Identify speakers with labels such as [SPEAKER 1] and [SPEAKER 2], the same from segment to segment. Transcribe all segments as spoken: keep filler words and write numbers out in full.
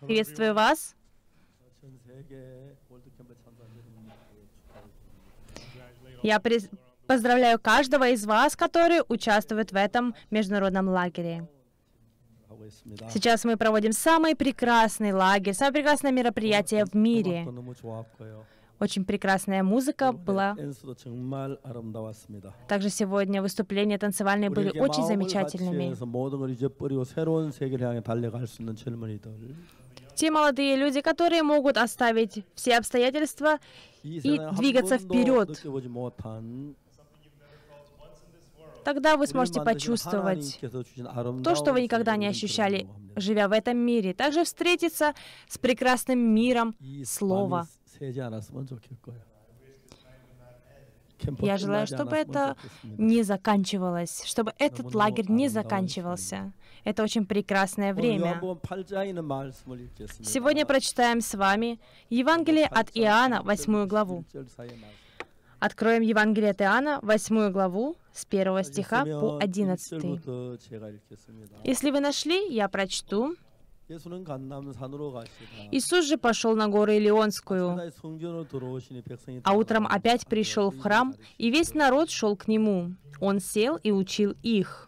[SPEAKER 1] Приветствую вас. Я приз- поздравляю каждого из вас, который участвует в этом международном лагере. Сейчас мы проводим самый прекрасный лагерь, самое прекрасное мероприятие в мире. Очень прекрасная музыка была. Также сегодня выступления танцевальные были очень замечательными. Те молодые люди, которые могут оставить все обстоятельства и двигаться вперед. Тогда вы сможете почувствовать то, что вы никогда не ощущали, живя в этом мире. Также встретиться с прекрасным миром Слова. Я желаю, чтобы это не заканчивалось, чтобы этот лагерь не заканчивался. Это очень прекрасное время. Сегодня прочитаем с вами Евангелие от Иоанна, восьмую главу. Откроем Евангелие от Иоанна, восьмую главу, с первого стиха по одиннадцатый. Если вы нашли, я прочту. Иисус же пошел на гору Илионскую, а утром опять пришел в храм, и весь народ шел к нему. Он сел и учил их.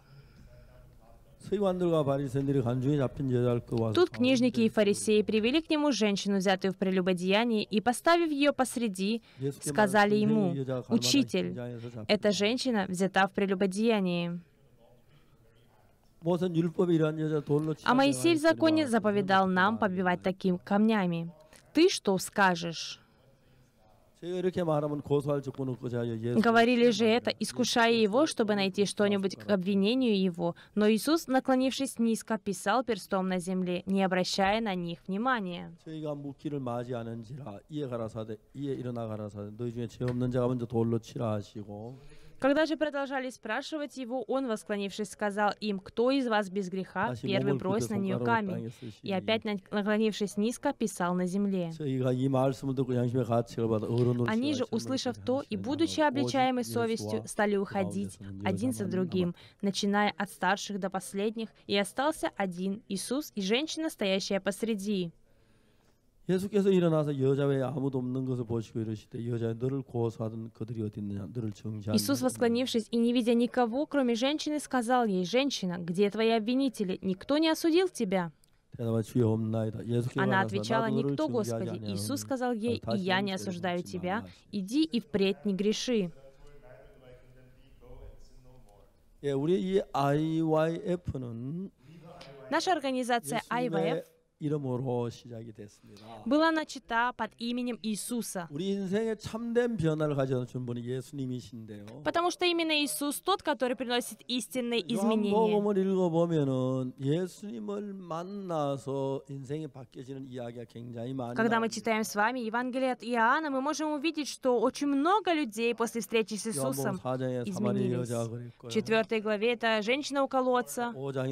[SPEAKER 1] Тут книжники и фарисеи привели к нему женщину, взятую в прелюбодеянии, и, поставив ее посреди, сказали ему: «Учитель, эта женщина взята в прелюбодеянии». А Моисей в законе заповедал нам побивать такими камнями. Ты что скажешь? Говорили же это, искушая его, чтобы найти что-нибудь к обвинению его. Но Иисус, наклонившись низко, писал перстом на земле, не обращая на них внимания. Когда же продолжали спрашивать его, он, восклонившись, сказал им: «Кто из вас без греха, первый брось на нее камень?» И опять, наклонившись низко, писал на земле. Они же, услышав то и будучи обличаемы совестью, стали уходить один за другим, начиная от старших до последних, и остался один Иисус и женщина, стоящая посреди.
[SPEAKER 2] 예수께서 일어나서 여자 외에 아무도 없는 것을 보시고 이르시되 여자여 너를 고소하던 그들이 어디 있느냐 너를 정죄하느냐.
[SPEAKER 1] Иисус, восклонившись и не видя никого, кроме женщины, сказал ей: «Женщина, где твои обвинители? Никто не осудил тебя?» Она отвечала: «Никто, Господи». Иисус сказал ей: «И я не осуждаю тебя. Иди и впредь не греши». Наша организация ай ви эф была начата под именем Иисуса. Потому что именно Иисус тот, который приносит истинные изменения. Когда мы читаем с вами Евангелие от Иоанна, мы можем увидеть, что очень много людей после встречи с Иисусом изменились. В четвертой главе это женщина у колодца.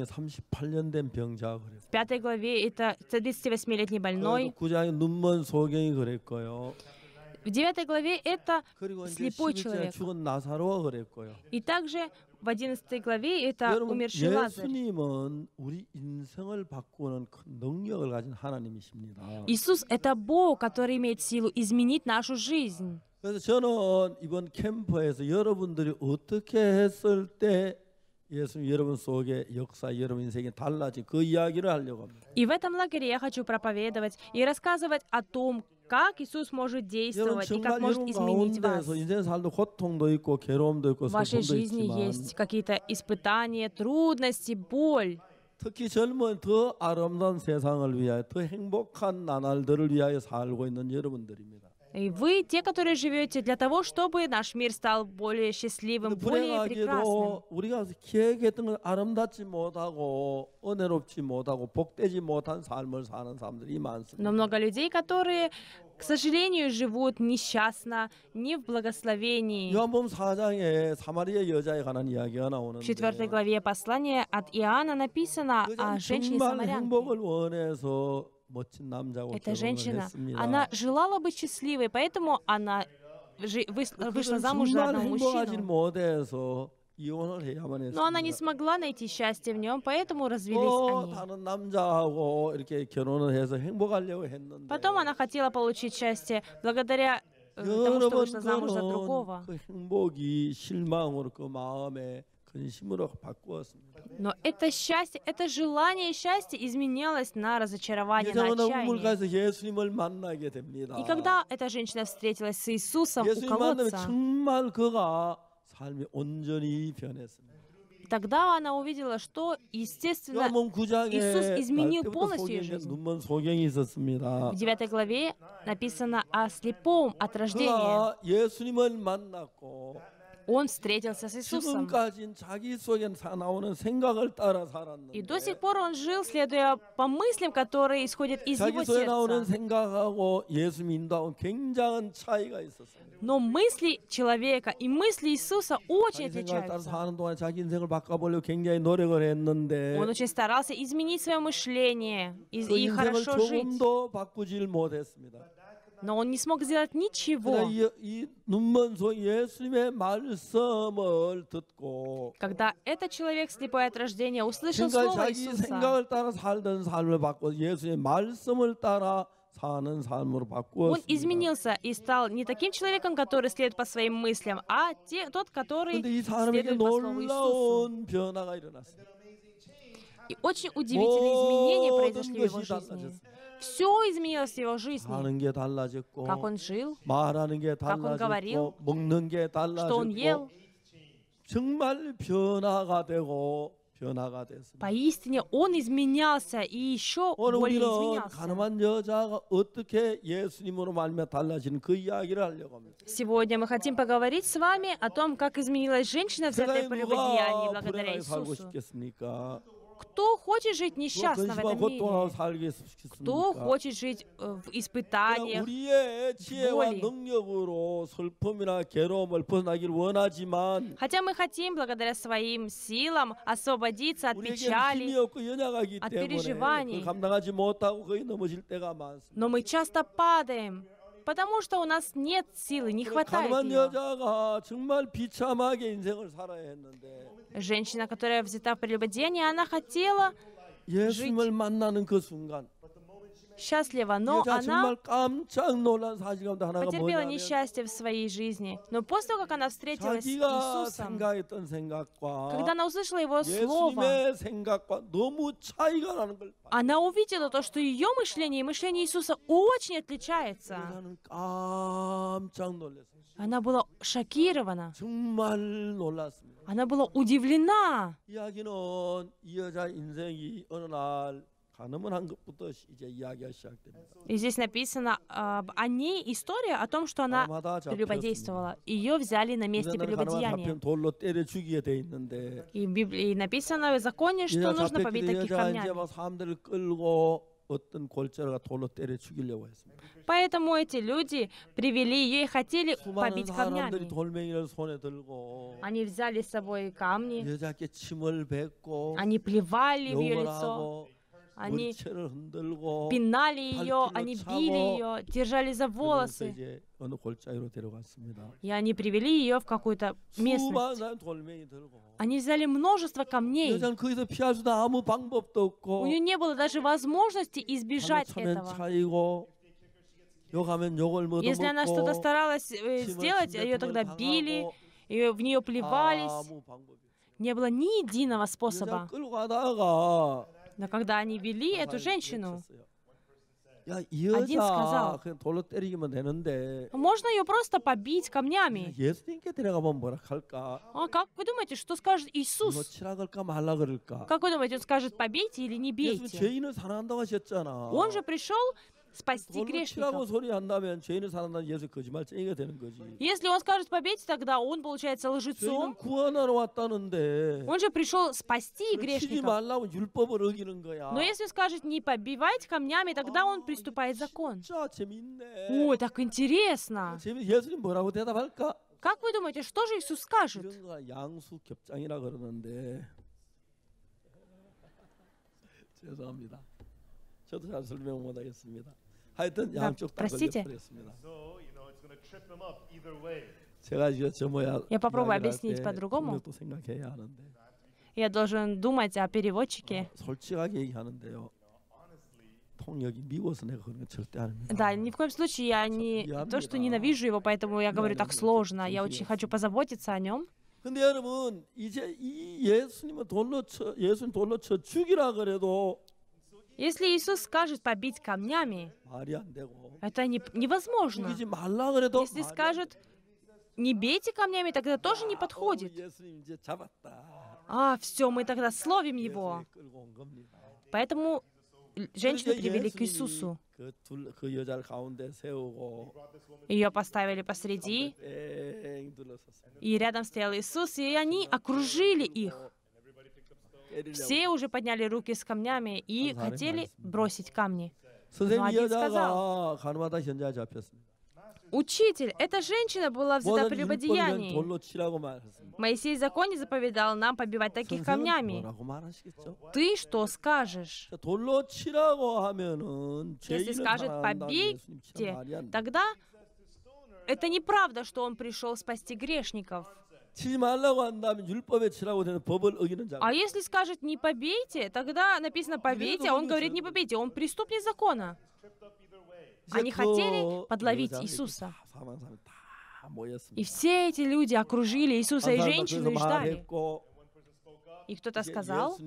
[SPEAKER 1] В пятой главе это тридцативосьмилетний больной. В девятой главе это слепой человек. И также в одиннадцатой главе это умерший Лазарь. Иисус — это Бог, который имеет силу изменить нашу жизнь. И в этом лагере я хочу проповедовать и рассказывать о том, как Иисус может действовать и как может изменить вас. В вашей жизни есть какие-то испытания, трудности, боль. 특히 젊은 더 아름다운 세상을 위하여 더 행복한 나날들을 위하여 살고 있는 여러분들입니다. И вы те, которые живете для того, чтобы наш мир стал более счастливым, более прекрасным.
[SPEAKER 2] 우리가 계획했던 건 아름답지 못하고 은혜롭지 못하고 복되지 못한 삶을 사는 사람들이 많습니다.
[SPEAKER 1] Но много людей, которые, к сожалению, живут несчастно, не в благословении.
[SPEAKER 2] 요한복음 사 장에 사마리아 여자에 관한 이야기가 나오는데.
[SPEAKER 1] В четвертой главе послания от Иоанна написано о женщине-самарянке. Эта женщина, она желала быть счастливой, поэтому она вышла замуж за одного мужчину.
[SPEAKER 2] 이혼을 해야만 했습니다.
[SPEAKER 1] Но она не смогла найти счастье в нем, поэтому развелись
[SPEAKER 2] 또
[SPEAKER 1] они.
[SPEAKER 2] 다른 남자하고 이렇게 결혼을 해서 행복하려고 했는데
[SPEAKER 1] Потом она хотела получить счастье благодаря э, тому,
[SPEAKER 2] 여러
[SPEAKER 1] что
[SPEAKER 2] 번
[SPEAKER 1] вышла замуж за другого.
[SPEAKER 2] 그런 그 행복이 실망으로 그 마음에 근심으로 바꾸었습니다.
[SPEAKER 1] Но это счастье, это желание счастья изменялось на разочарование, на
[SPEAKER 2] 여자는
[SPEAKER 1] отчаяние.
[SPEAKER 2] 우물가에서 예수님을 만나게 됩니다.
[SPEAKER 1] И когда эта женщина встретилась с Иисусом у
[SPEAKER 2] 예수님 만나면
[SPEAKER 1] колодца,
[SPEAKER 2] 정말 그가 삶이 온전히 변했습니다.
[SPEAKER 1] тогда она увидела, что, естественно,
[SPEAKER 2] 요한복음 구 장에
[SPEAKER 1] Иисус изменил
[SPEAKER 2] 날 때부터
[SPEAKER 1] полностью ее
[SPEAKER 2] 소경된
[SPEAKER 1] жизнь.
[SPEAKER 2] 눈먼 소경이 있었습니다.
[SPEAKER 1] В девятой главе написано о слепом от рождения.
[SPEAKER 2] 그가 예수님을 만났고
[SPEAKER 1] Он встретился с Иисусом.
[SPEAKER 2] 지금까지 자기 속에 나오는 생각을 따라
[SPEAKER 1] И до
[SPEAKER 2] 살았는데
[SPEAKER 1] сих пор он жил, следуя по мыслям, которые исходят из его
[SPEAKER 2] 자기 속에 나오는
[SPEAKER 1] сердца.
[SPEAKER 2] 생각하고 예수님 인도하고 굉장한 차이가 있었습니다.
[SPEAKER 1] Но мысли человека и мысли Иисуса очень
[SPEAKER 2] 자기 생각을 따라
[SPEAKER 1] отличаются.
[SPEAKER 2] 사는 동안 자기 인생을 바꿔보려고 굉장히 노력을 했는데
[SPEAKER 1] Он очень старался изменить свое мышление и,
[SPEAKER 2] 그
[SPEAKER 1] и
[SPEAKER 2] 인생을
[SPEAKER 1] хорошо жить.
[SPEAKER 2] 조금도 바꾸질 못했습니다.
[SPEAKER 1] Но он не смог сделать ничего.
[SPEAKER 2] 그러나 이, 이 눈먼 소 예수님의 말씀을 듣고
[SPEAKER 1] Когда этот человек слепой от рождения услышал
[SPEAKER 2] 그러니까
[SPEAKER 1] слово
[SPEAKER 2] 자기
[SPEAKER 1] Иисуса,
[SPEAKER 2] 생각을 따라 살던 삶을 바꿔 예수님의 말씀을 따라 사는 삶으로
[SPEAKER 1] он
[SPEAKER 2] 바꾸었습니다.
[SPEAKER 1] изменился и стал не таким человеком, который следует по своим мыслям, а те, тот, который
[SPEAKER 2] 그런데 이 사람에게
[SPEAKER 1] следует по слову Иисусу.
[SPEAKER 2] 놀라운 변화가 일어났습니다.
[SPEAKER 1] И очень удивительные изменения
[SPEAKER 2] 모든
[SPEAKER 1] произошли в его
[SPEAKER 2] 것이
[SPEAKER 1] жизни.
[SPEAKER 2] 달라졌습니다.
[SPEAKER 1] Все изменилось в его жизни.
[SPEAKER 2] 사는 게 달라졌고
[SPEAKER 1] Как он жил,
[SPEAKER 2] 말하는 게
[SPEAKER 1] как он говорил,
[SPEAKER 2] 달라졌고 먹는 게
[SPEAKER 1] что он ел.
[SPEAKER 2] 달라졌고 정말 변화가 되고 변화가 됐습니다.
[SPEAKER 1] Поистине он изменялся и еще
[SPEAKER 2] 오늘
[SPEAKER 1] более
[SPEAKER 2] 우리는
[SPEAKER 1] изменялся.
[SPEAKER 2] 가늠한 여자가 어떻게 예수님으로 말미암아 달라지는 그 이야기를 하려고 합니다.
[SPEAKER 1] Сегодня мы хотим поговорить с вами о том, как изменилась женщина, взятая
[SPEAKER 2] 세상에
[SPEAKER 1] в прелюбодеянии
[SPEAKER 2] 누가
[SPEAKER 1] благодаря
[SPEAKER 2] 불행하게 살고
[SPEAKER 1] Иисусу.
[SPEAKER 2] 싶겠습니까?
[SPEAKER 1] Кто хочет жить
[SPEAKER 2] 누가
[SPEAKER 1] несчастно в
[SPEAKER 2] 근심하고
[SPEAKER 1] этом
[SPEAKER 2] 고통하고
[SPEAKER 1] мире?
[SPEAKER 2] 살게
[SPEAKER 1] Кто
[SPEAKER 2] 싶겠습니까?
[SPEAKER 1] хочет жить э, в
[SPEAKER 2] 그러나
[SPEAKER 1] испытаниях?
[SPEAKER 2] 우리의 지혜와
[SPEAKER 1] боли.
[SPEAKER 2] 능력으로 슬픔이나 괴로움을 벗어나기를 원하지만
[SPEAKER 1] Хотя мы хотим, благодаря своим силам, освободиться от
[SPEAKER 2] 우리에게는 힘이
[SPEAKER 1] печали,
[SPEAKER 2] 없고 연약하기
[SPEAKER 1] от
[SPEAKER 2] 때문에
[SPEAKER 1] переживаний.
[SPEAKER 2] 그걸 감당하지 못하고 거의 넘어질 때가 많습니다.
[SPEAKER 1] но мы часто падаем, потому что у нас нет силы, не хватает
[SPEAKER 2] 가늠한
[SPEAKER 1] ее.
[SPEAKER 2] 여자가 정말 비참하게 인생을 살아야 했는데
[SPEAKER 1] Женщина, которая взята в прелюбодеяние, она хотела
[SPEAKER 2] 예수님을 만나는 그 순간
[SPEAKER 1] счастлива, но
[SPEAKER 2] 여자
[SPEAKER 1] она
[SPEAKER 2] 정말 깜짝 놀란 사실 가운데 하나가
[SPEAKER 1] потерпела
[SPEAKER 2] 뭐냐면
[SPEAKER 1] несчастье в своей жизни. Но после того, как она встретилась с
[SPEAKER 2] 자기가
[SPEAKER 1] Иисусом,
[SPEAKER 2] 생각했던 생각과
[SPEAKER 1] когда она услышала Его Слово,
[SPEAKER 2] 예수님의 생각과 너무 차이가 나는 걸 봤어요.
[SPEAKER 1] она увидела то, что ее мышление и мышление Иисуса очень отличается.
[SPEAKER 2] 여자는 깜짝 놀랐어요.
[SPEAKER 1] Она была шокирована,
[SPEAKER 2] 정말 놀랐습니다.
[SPEAKER 1] она была удивлена.
[SPEAKER 2] 이야기는 이 여자 인생이 어느 날 가늠을 한 것부터 이제 이야기가 시작됩니다.
[SPEAKER 1] И здесь написано об о ней история о том, что она
[SPEAKER 2] 가늠하다 잡혔습니다.
[SPEAKER 1] прелюбодействовала. Ее взяли на месте
[SPEAKER 2] 여자는 가늠하다
[SPEAKER 1] прелюбодеяния.
[SPEAKER 2] 잡히면 돌로 때려 죽이게 돼 있는데
[SPEAKER 1] И в Библии написано в законе, что
[SPEAKER 2] 여자
[SPEAKER 1] нужно побить
[SPEAKER 2] 잡혔기 때문에
[SPEAKER 1] таких
[SPEAKER 2] 여자가 이제
[SPEAKER 1] камнями.
[SPEAKER 2] 막 사람들을 끌고 어떤 골짜기가 돌로 때려 죽이려고 했습니다.
[SPEAKER 1] Поэтому эти люди привели ее и хотели
[SPEAKER 2] 수많은
[SPEAKER 1] побить
[SPEAKER 2] 사람들이
[SPEAKER 1] камнями.
[SPEAKER 2] 돌멩이를 손에 들고
[SPEAKER 1] Они взяли с собой камни,
[SPEAKER 2] 여자께 침을 뱉고
[SPEAKER 1] они плевали в ее
[SPEAKER 2] 욕을
[SPEAKER 1] лицо,
[SPEAKER 2] 하고
[SPEAKER 1] они
[SPEAKER 2] 머리채를 흔들고
[SPEAKER 1] пинали ее,
[SPEAKER 2] 팔길로
[SPEAKER 1] они
[SPEAKER 2] 차고
[SPEAKER 1] били ее, держали за
[SPEAKER 2] 그러면서
[SPEAKER 1] волосы.
[SPEAKER 2] 이제 어느 골짜기로 데려갔습니다.
[SPEAKER 1] И они привели ее в какую-то
[SPEAKER 2] 수많은
[SPEAKER 1] местность.
[SPEAKER 2] 사람 돌멩이 들고
[SPEAKER 1] Они взяли множество камней.
[SPEAKER 2] 여자는 거기서 피할 수도 아무 방법도 없고
[SPEAKER 1] У нее не было даже возможности избежать
[SPEAKER 2] 차면
[SPEAKER 1] этого.
[SPEAKER 2] 차이고 욕하면 욕을
[SPEAKER 1] Если она что-то
[SPEAKER 2] 얻어먹고
[SPEAKER 1] старалась э, сделать, ее тогда били, ее, в нее плевались.
[SPEAKER 2] 아무 방법이
[SPEAKER 1] Не было ни единого
[SPEAKER 2] 여자
[SPEAKER 1] способа.
[SPEAKER 2] 끌고 가다가
[SPEAKER 1] Но когда они вели эту женщину,
[SPEAKER 2] 야, 이
[SPEAKER 1] один
[SPEAKER 2] 여자
[SPEAKER 1] сказал,
[SPEAKER 2] 그냥 돌로 때리기만 되는데
[SPEAKER 1] можно ее просто побить камнями.
[SPEAKER 2] 예수님께 데려가면 뭐라 할까?
[SPEAKER 1] А как вы думаете, что скажет
[SPEAKER 2] 뭐
[SPEAKER 1] Иисус?
[SPEAKER 2] 치라 그럴까 말라 그럴까?
[SPEAKER 1] Как вы думаете, он скажет, побейте или не
[SPEAKER 2] 예수님
[SPEAKER 1] бейте?
[SPEAKER 2] 죄인을 사랑한다고 하셨잖아.
[SPEAKER 1] Он же пришел спасти
[SPEAKER 2] 돌로 치라고
[SPEAKER 1] грешников.
[SPEAKER 2] 소리 한다면 죄인을 사랑한다는 예수 거짓말쟁이가 되는 거지.
[SPEAKER 1] Если он скажет побейте, тогда он получается
[SPEAKER 2] 죄인을
[SPEAKER 1] лжецом.
[SPEAKER 2] 구원하러 왔다는데
[SPEAKER 1] Он же пришел спасти
[SPEAKER 2] 치지
[SPEAKER 1] грешников.
[SPEAKER 2] 말라고 율법을 어기는 거야.
[SPEAKER 1] Но если скажет не побивать камнями, тогда он приступает закон.
[SPEAKER 2] 진짜 재밌네.
[SPEAKER 1] Ой, так интересно.
[SPEAKER 2] 재밌. 예수님 뭐라고 대답할까?
[SPEAKER 1] Как вы думаете, что же Иисус скажет?
[SPEAKER 2] 이런 거 양수 겹장이라 그러는데 죄송합니다. 저도 잘 설명 못하겠습니다. 하여튼
[SPEAKER 1] Да,
[SPEAKER 2] 양쪽 다
[SPEAKER 1] простите.
[SPEAKER 2] 걸려버렸습니다.
[SPEAKER 3] So, you know, it's going to trip them up either way.
[SPEAKER 2] 제가 이제 저 뭐야
[SPEAKER 1] Я попробую
[SPEAKER 2] 이야기를 할
[SPEAKER 1] объяснить
[SPEAKER 2] 때
[SPEAKER 1] по-другому.
[SPEAKER 2] 통역도 생각해야 하는데
[SPEAKER 1] Я должен думать о переводчике.
[SPEAKER 2] 솔직하게 얘기하는데요. 통역이 미워서 내가 그런 거 절대 안 합니다.
[SPEAKER 1] Да, ни в коем случае я не то, что ненавижу его, поэтому я говорю так сложно. Я очень хочу позаботиться о нем.
[SPEAKER 2] 근데 여러분 이제 이 예수님은 돌로 쳐 예수님 돌로 쳐 죽이라 그래도
[SPEAKER 1] Если Иисус скажет побить камнями,
[SPEAKER 2] 말이 안 되고
[SPEAKER 1] это не, невозможно.
[SPEAKER 2] 죽이지 말라 그래도
[SPEAKER 1] Если скажет не бейте камнями, тогда тоже не подходит.
[SPEAKER 2] 예수님 이제 잡았다.
[SPEAKER 1] А, все, мы тогда словим его.
[SPEAKER 2] 끌고 온 겁니다.
[SPEAKER 1] Поэтому женщину привели к Иисусу.
[SPEAKER 2] 그, 둘, 그 여자를 가운데 세우고
[SPEAKER 1] Ее поставили посреди,
[SPEAKER 2] 뺑 둘러섰어요.
[SPEAKER 1] и рядом стоял Иисус, и они окружили их. Все уже подняли руки с камнями и хотели бросить камни.
[SPEAKER 2] 선생님 이
[SPEAKER 1] один
[SPEAKER 2] 여자가 가늠하다 현장에 잡혔습니다.
[SPEAKER 1] Учитель, эта женщина была взята
[SPEAKER 2] 모든
[SPEAKER 1] при
[SPEAKER 2] 율법은
[SPEAKER 1] любодеянии.
[SPEAKER 2] 돌로 치라고 말했습니다.
[SPEAKER 1] Моисей в законе заповедал нам побивать таких
[SPEAKER 2] 선생님
[SPEAKER 1] камнями.
[SPEAKER 2] 뭐라고 말하시겠죠?
[SPEAKER 1] Ты что скажешь?
[SPEAKER 2] 돌로 치라고 하면은
[SPEAKER 1] Если
[SPEAKER 2] 죄인을
[SPEAKER 1] скажет
[SPEAKER 2] 사랑한다는 예수님 참
[SPEAKER 1] побейте,
[SPEAKER 2] 말이 안 돼.
[SPEAKER 1] тогда это неправда, что он пришел спасти грешников.
[SPEAKER 2] 치지 말라고 한다면 율법에 치라고 되는 법을 어기는 자.
[SPEAKER 1] А если скажет не побейте, тогда написано побейте, а он говорит не побейте, он преступник закона. Они хотели подловить Иисуса. И все эти люди окружили Иисуса и женщину и ждали. И кто-то сказал,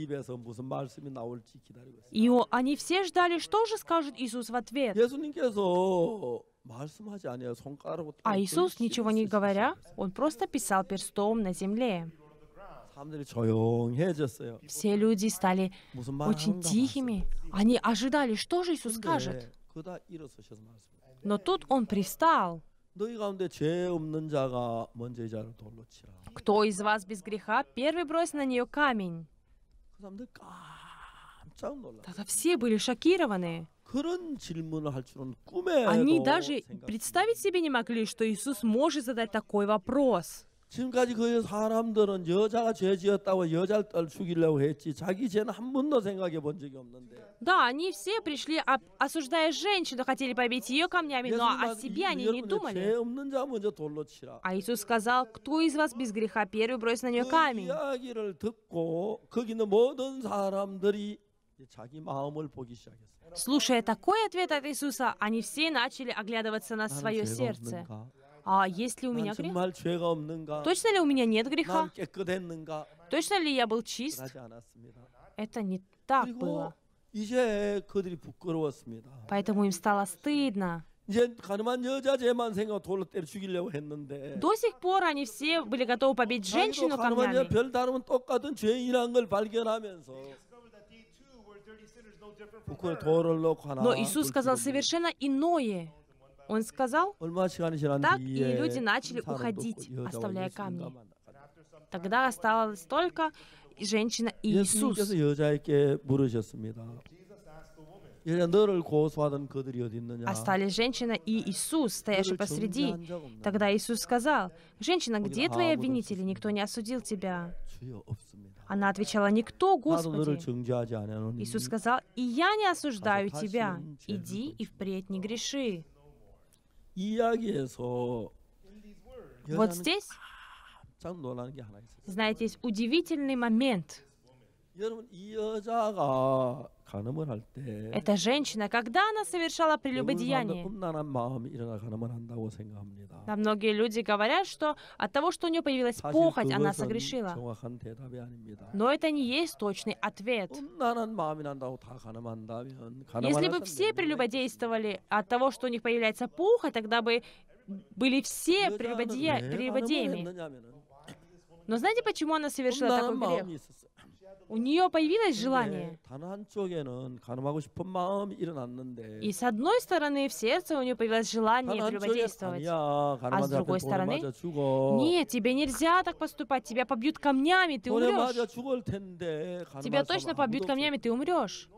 [SPEAKER 1] и о- они все ждали, что же скажет Иисус в ответ.
[SPEAKER 2] 예수님께서 말씀하지 아니하여 손가락으로
[SPEAKER 1] А Иисус, ничего не говоря, он просто писал перстом на земле.
[SPEAKER 2] 사람들이 조용해졌어요.
[SPEAKER 1] Все люди стали
[SPEAKER 2] 무슨 말
[SPEAKER 1] очень
[SPEAKER 2] 하는가
[SPEAKER 1] тихими. Они ожидали, что же Иисус скажет.
[SPEAKER 2] 봤어요. 그다 일어서셔서 말씀해요.
[SPEAKER 1] Но тут он привстал.
[SPEAKER 2] 너희 가운데 죄 없는 자가 먼저 이 자를 돌로 치라.
[SPEAKER 1] Кто из вас без греха, первый брось на нее камень.
[SPEAKER 2] 그 사람들 깜짝 놀라.
[SPEAKER 1] Тогда все были шокированы.
[SPEAKER 2] 그런 질문을 할 줄은 꿈에도
[SPEAKER 1] Они даже
[SPEAKER 2] 생각.
[SPEAKER 1] представить себе не могли, что Иисус может задать такой вопрос.
[SPEAKER 2] 지금까지 그 사람들은 여자가 죄 지었다고 여자를 떨 죽이려고 했지 자기 죄는 한 번도 생각해 본 적이 없는데.
[SPEAKER 1] Да, они все пришли, об- осуждая женщину, хотели побить ее камнями, но о
[SPEAKER 2] 예수님은
[SPEAKER 1] себе
[SPEAKER 2] 이-
[SPEAKER 1] они не
[SPEAKER 2] 여러분의 죄
[SPEAKER 1] думали.
[SPEAKER 2] 없는 자 먼저 돌로 치라.
[SPEAKER 1] А Иисус сказал, кто из вас без греха, первый брось на нее
[SPEAKER 2] 그
[SPEAKER 1] камень.
[SPEAKER 2] 이야기를 듣고 거기 있는 모든 사람들이 자기 마음을 보기 시작했어요.
[SPEAKER 1] Слушая такой ответ от Иисуса, они все начали оглядываться на
[SPEAKER 2] 나는
[SPEAKER 1] свое
[SPEAKER 2] 죄가
[SPEAKER 1] сердце.
[SPEAKER 2] 없는가?
[SPEAKER 1] А есть ли у
[SPEAKER 2] 난
[SPEAKER 1] меня грех?
[SPEAKER 2] 정말 죄가 없는가?
[SPEAKER 1] Точно ли у меня нет греха?
[SPEAKER 2] 난 깨끗했는가?
[SPEAKER 1] Точно ли я был чист?
[SPEAKER 2] 그러지 않았습니다.
[SPEAKER 1] Это не так
[SPEAKER 2] 그리고
[SPEAKER 1] было.
[SPEAKER 2] 이제 그들이 부끄러웠습니다.
[SPEAKER 1] Поэтому им стало стыдно.
[SPEAKER 2] 이제 가늠한 여자 죄만 생각 돌로 때려 죽이려고 했는데
[SPEAKER 1] До сих пор они все были готовы побить
[SPEAKER 2] 자기도
[SPEAKER 1] женщину
[SPEAKER 2] 가늠한 여자
[SPEAKER 1] камнями.
[SPEAKER 2] 별 다름은 똑같은 죄인이라는 걸 발견하면서 부끄러 돌을 놓고 하나
[SPEAKER 1] Но Иисус сказал
[SPEAKER 2] 불
[SPEAKER 1] совершенно иное. Он сказал,
[SPEAKER 2] 얼마 시간이 지난
[SPEAKER 1] Так
[SPEAKER 2] 뒤에
[SPEAKER 1] и люди начали
[SPEAKER 2] 한 사람도
[SPEAKER 1] уходить,
[SPEAKER 2] 없고 여자와
[SPEAKER 1] оставляя
[SPEAKER 2] 예수님과
[SPEAKER 1] камни.
[SPEAKER 2] 만나가지고.
[SPEAKER 1] тогда осталось только женщина и Иисус.
[SPEAKER 2] 예수님께서 여자에게 물으셨습니다. 여자 너를 고소하던 그들이 어디 있느냐?
[SPEAKER 1] Остались женщина и Иисус, стоящий
[SPEAKER 2] 너를
[SPEAKER 1] посреди.
[SPEAKER 2] 정죄한 적 없나?
[SPEAKER 1] Тогда Иисус сказал, «Женщина, где твои обвинители? Никто не осудил тебя».
[SPEAKER 2] 주여 없습니다.
[SPEAKER 1] Она отвечала, «Никто,
[SPEAKER 2] 나도 너를
[SPEAKER 1] Господи».
[SPEAKER 2] 정죄하지 않으노니
[SPEAKER 1] Иисус сказал, «И я не осуждаю
[SPEAKER 2] 가서
[SPEAKER 1] тебя.
[SPEAKER 2] 다시는 죄를
[SPEAKER 1] Иди и
[SPEAKER 2] 짓지
[SPEAKER 1] впредь не греши».
[SPEAKER 2] 이 이야기에서
[SPEAKER 1] Вот
[SPEAKER 2] 여자는
[SPEAKER 1] здесь,
[SPEAKER 2] 깜짝 놀라는 게 하나 있어요.
[SPEAKER 1] знаете, есть удивительный момент.
[SPEAKER 2] 여러분 이 여자가 간음을 할 때
[SPEAKER 1] Эта женщина, когда она совершала прелюбодеяние,
[SPEAKER 2] 험난한 마음이 일어나 간음을 한다고 생각합니다.
[SPEAKER 1] да, многие люди говорят, что от того, что у нее появилась
[SPEAKER 2] 사실
[SPEAKER 1] похоть, она
[SPEAKER 2] 그것은
[SPEAKER 1] согрешила.
[SPEAKER 2] 정확한 대답이 아닙니다.
[SPEAKER 1] Но это не есть точный ответ.
[SPEAKER 2] 험난한 마음이 난다고 다 간음한다면
[SPEAKER 1] Если бы все прелюбодействовали от того, что у них появляется похоть, тогда бы были все прелюбодея- прелюбодеями. Но знаете, почему она совершила такой
[SPEAKER 2] 험난한
[SPEAKER 1] грех?
[SPEAKER 2] 마음이 있었어요.
[SPEAKER 1] У нее появилось
[SPEAKER 2] 근데
[SPEAKER 1] желание.
[SPEAKER 2] 단 한쪽에는 간음하고 싶은 마음이 일어났는데
[SPEAKER 1] И с одной стороны, в сердце у нее появилось желание
[SPEAKER 2] 단 한쪽에
[SPEAKER 1] прелюбодействовать.
[SPEAKER 2] 아니야
[SPEAKER 1] А с
[SPEAKER 2] 간음한
[SPEAKER 1] другой
[SPEAKER 2] 자한테 돌에
[SPEAKER 1] стороны,
[SPEAKER 2] 맞아 죽어.
[SPEAKER 1] нет, тебе нельзя так поступать, тебя побьют камнями, ты
[SPEAKER 2] 돌에
[SPEAKER 1] умрешь.
[SPEAKER 2] 맞아 죽을 텐데
[SPEAKER 1] Тебя
[SPEAKER 2] 간음할
[SPEAKER 1] точно
[SPEAKER 2] 사람
[SPEAKER 1] побьют
[SPEAKER 2] 아무도
[SPEAKER 1] камнями, ты умрешь.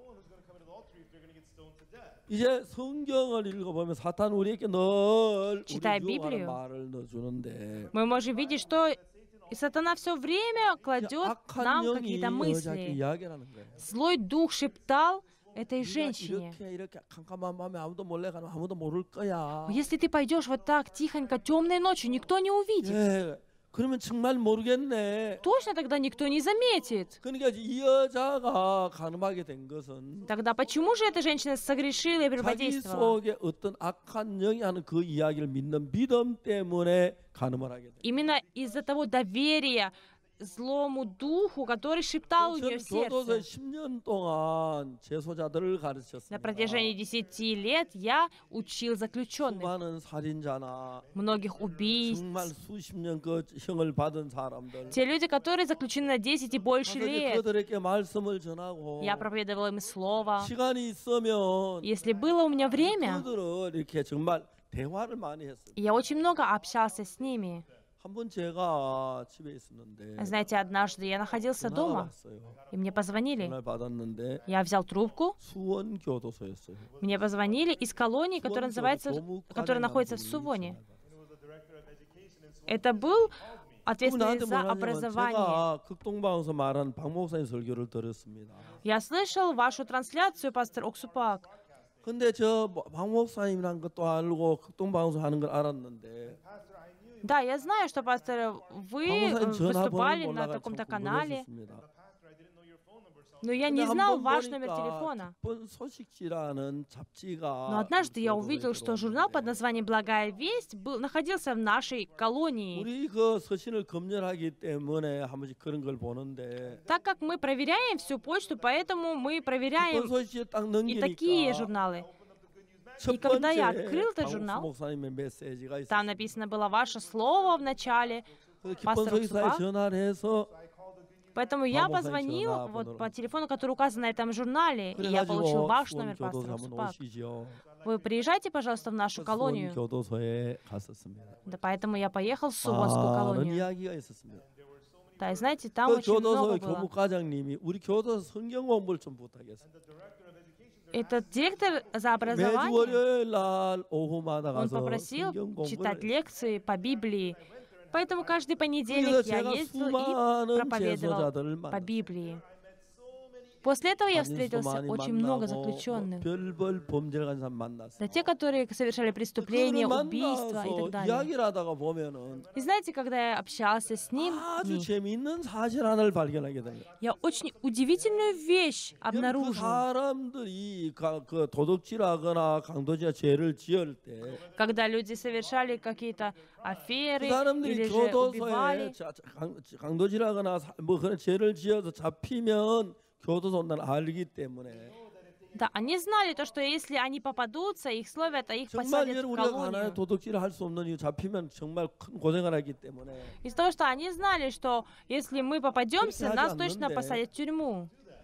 [SPEAKER 2] 이제 성경을 읽어보면 사탄 우리에게 늘
[SPEAKER 1] Читая
[SPEAKER 2] 우리 유혹하는
[SPEAKER 1] Библию,
[SPEAKER 2] 말을 넣어주는데
[SPEAKER 1] Мы можем видеть, что и сатана все время
[SPEAKER 2] 이제
[SPEAKER 1] кладет
[SPEAKER 2] 악한
[SPEAKER 1] нам
[SPEAKER 2] 영이
[SPEAKER 1] какие-то
[SPEAKER 2] 여자에게
[SPEAKER 1] мысли.
[SPEAKER 2] 이야기하는 거예요.
[SPEAKER 1] Злой дух шептал этой женщине.
[SPEAKER 2] 이렇게 이렇게 캄캄한 밤에 아무도 몰래 가면 아무도 모를 거야.
[SPEAKER 1] Если ты пойдешь вот так тихонько темной ночью, никто не увидит.
[SPEAKER 2] 예, 그러면 정말 모르겠네.
[SPEAKER 1] Точно тогда никто не заметит.
[SPEAKER 2] 그러니까 이 여자가 간음하게 된 것은
[SPEAKER 1] Тогда почему же эта женщина согрешила и
[SPEAKER 2] 자기
[SPEAKER 1] прелюбодействовала?
[SPEAKER 2] 속에 어떤 악한 영이 하는 그 이야기를 믿는 믿음 때문에 간음을 하게 돼.
[SPEAKER 1] Именно из-за того доверия злому духу, который шептал у нее в
[SPEAKER 2] 교도소에
[SPEAKER 1] сердце.
[SPEAKER 2] 십 년 동안 재소자들을
[SPEAKER 1] На
[SPEAKER 2] 가르쳤습니다.
[SPEAKER 1] протяжении десяти лет я учил заключенных.
[SPEAKER 2] 수많은 살인자나
[SPEAKER 1] Многих убийств.
[SPEAKER 2] 정말 수십 년 그 형을 받은 사람들.
[SPEAKER 1] Те люди, которые заключены на десять и больше
[SPEAKER 2] 가서 이제
[SPEAKER 1] лет.
[SPEAKER 2] 그들에게 말씀을 전하고
[SPEAKER 1] Я проповедовал им слово.
[SPEAKER 2] 시간이 있으면
[SPEAKER 1] Если было у меня время,
[SPEAKER 2] 그들을 이렇게 정말 대화를 많이 했어요.
[SPEAKER 1] я очень много общался с ними.
[SPEAKER 2] 한 번 제가 집에 있었는데
[SPEAKER 1] Знаете, однажды я находился
[SPEAKER 2] 전화가
[SPEAKER 1] дома,
[SPEAKER 2] 왔어요.
[SPEAKER 1] и мне позвонили.
[SPEAKER 2] 전화를 받았는데
[SPEAKER 1] Я взял трубку,
[SPEAKER 2] 수원 교도소였어요.
[SPEAKER 1] мне позвонили из колонии, которая называется, которая находится в Сувоне. Это был ответственный
[SPEAKER 2] 나한테
[SPEAKER 1] за
[SPEAKER 2] 뭐라냐면
[SPEAKER 1] образование.
[SPEAKER 2] 제가 극동방에서 말한 박 목사님 설교를 들었습니다.
[SPEAKER 1] Я слышал вашу трансляцию, пастор Оксупак.
[SPEAKER 2] 근데 저박 목사님이란 것도 알고 극동방에서 하는 걸 알았는데
[SPEAKER 1] Да, я знаю, что, пастор, вы э,
[SPEAKER 2] 박 목사님
[SPEAKER 1] выступали
[SPEAKER 2] 전화번호를
[SPEAKER 1] на
[SPEAKER 2] 몰라가
[SPEAKER 1] таком-то
[SPEAKER 2] 참
[SPEAKER 1] канале,
[SPEAKER 2] 궁금했었습니다.
[SPEAKER 1] но я не
[SPEAKER 2] 근데
[SPEAKER 1] знал
[SPEAKER 2] 한번
[SPEAKER 1] ваш номер
[SPEAKER 2] 보니까
[SPEAKER 1] телефона.
[SPEAKER 2] 기쁜 소식지라는 잡지가
[SPEAKER 1] Но однажды я
[SPEAKER 2] 교도소에
[SPEAKER 1] увидел, что журнал под
[SPEAKER 2] 들어왔는데
[SPEAKER 1] названием «Благая весть» был, находился в нашей колонии.
[SPEAKER 2] 우리 그 서신을 검열하기 때문에 한 번씩 그런 걸 보는데
[SPEAKER 1] Так как мы проверяем всю почту, поэтому мы
[SPEAKER 2] 기쁜
[SPEAKER 1] проверяем
[SPEAKER 2] 소식지에 딱
[SPEAKER 1] и такие
[SPEAKER 2] 넘기니까
[SPEAKER 1] журналы.
[SPEAKER 2] 첫
[SPEAKER 1] И когда я
[SPEAKER 2] 번째
[SPEAKER 1] открыл этот
[SPEAKER 2] 박옥수
[SPEAKER 1] журнал,
[SPEAKER 2] 목사님의 메시지가 있었어요.
[SPEAKER 1] там написано было ваше слово в начале,
[SPEAKER 2] 그래서 기쁜
[SPEAKER 1] пастор
[SPEAKER 2] 소식사에
[SPEAKER 1] Оксупак.
[SPEAKER 2] 전화를 해서
[SPEAKER 1] Поэтому я
[SPEAKER 2] Маму
[SPEAKER 1] позвонил
[SPEAKER 2] женщина,
[SPEAKER 1] вот
[SPEAKER 2] 번호로.
[SPEAKER 1] по телефону, который указан на этом журнале, и я получил
[SPEAKER 2] 그래가지고
[SPEAKER 1] ваш
[SPEAKER 2] 수원
[SPEAKER 1] номер, пастор
[SPEAKER 2] 교도소 한번
[SPEAKER 1] Оксупак.
[SPEAKER 2] 오시죠.
[SPEAKER 1] Вы приезжайте, пожалуйста, в нашу
[SPEAKER 2] 수원
[SPEAKER 1] колонию.
[SPEAKER 2] 교도소에 갔었습니다.
[SPEAKER 1] Да, поэтому я поехал в Сувонскую
[SPEAKER 2] 많은
[SPEAKER 1] колонию.
[SPEAKER 2] 이야기가 있었습니다.
[SPEAKER 1] Да, и знаете, там
[SPEAKER 2] 그
[SPEAKER 1] очень много
[SPEAKER 2] 교도소
[SPEAKER 1] было.
[SPEAKER 2] 교무과장님이 우리 교도소 성경 공부를 좀 부탁했어요.
[SPEAKER 1] Этот директор за
[SPEAKER 2] 매주
[SPEAKER 1] образование,
[SPEAKER 2] 월요일 날 오후마다
[SPEAKER 1] он
[SPEAKER 2] 가서
[SPEAKER 1] попросил
[SPEAKER 2] 성경
[SPEAKER 1] читать
[SPEAKER 2] 공부를
[SPEAKER 1] лекции по Библии. Поэтому каждый
[SPEAKER 2] 그래서
[SPEAKER 1] понедельник я
[SPEAKER 2] 제가
[SPEAKER 1] ездил и
[SPEAKER 2] 수많은
[SPEAKER 1] проповедовал
[SPEAKER 2] 재소자들을
[SPEAKER 1] по
[SPEAKER 2] 만났어요.
[SPEAKER 1] Библии. После этого я
[SPEAKER 2] 간인수
[SPEAKER 1] встретился
[SPEAKER 2] 많이
[SPEAKER 1] очень много
[SPEAKER 2] 만나고
[SPEAKER 1] заключенных.
[SPEAKER 2] 뭐 별별 범죄를 한 사람 만났어요.
[SPEAKER 1] Да, те, которые совершали преступления,
[SPEAKER 2] 그들을
[SPEAKER 1] убийства и так
[SPEAKER 2] 만나서
[SPEAKER 1] далее.
[SPEAKER 2] 이야기를 하다가 보면은
[SPEAKER 1] И знаете, когда я общался с ним,
[SPEAKER 2] 아주 재미있는 사실 하나를 발견하게 돼요.
[SPEAKER 1] я очень удивительную вещь
[SPEAKER 2] 그
[SPEAKER 1] обнаружил.
[SPEAKER 2] 사람들이 가- 그 도둑질하거나 강도질하 죄를 지을 때 그
[SPEAKER 1] Когда люди совершали какие-то аферы
[SPEAKER 2] 사람들이
[SPEAKER 1] или же
[SPEAKER 2] 교도소에
[SPEAKER 1] убивали,
[SPEAKER 2] 자- 자- 강- 강도질하거나 사- 뭐 그런 죄를 지어서 잡히면 교도소 온다는 알기 때문에
[SPEAKER 1] да, они знали то, что если они попадутся, их словят, а их
[SPEAKER 2] 정말
[SPEAKER 1] посадят
[SPEAKER 2] 여러분
[SPEAKER 1] в
[SPEAKER 2] 우리가 가난에
[SPEAKER 1] колонию.
[SPEAKER 2] 도둑질을 할 수 없는 이유 잡히면 정말 큰 고생을 하기 때문에
[SPEAKER 1] Из-за того, что они знали, что если мы попадемся,
[SPEAKER 2] 그렇게
[SPEAKER 1] нас
[SPEAKER 2] 하지
[SPEAKER 1] точно
[SPEAKER 2] 않는데.
[SPEAKER 1] посадят в тюрьму.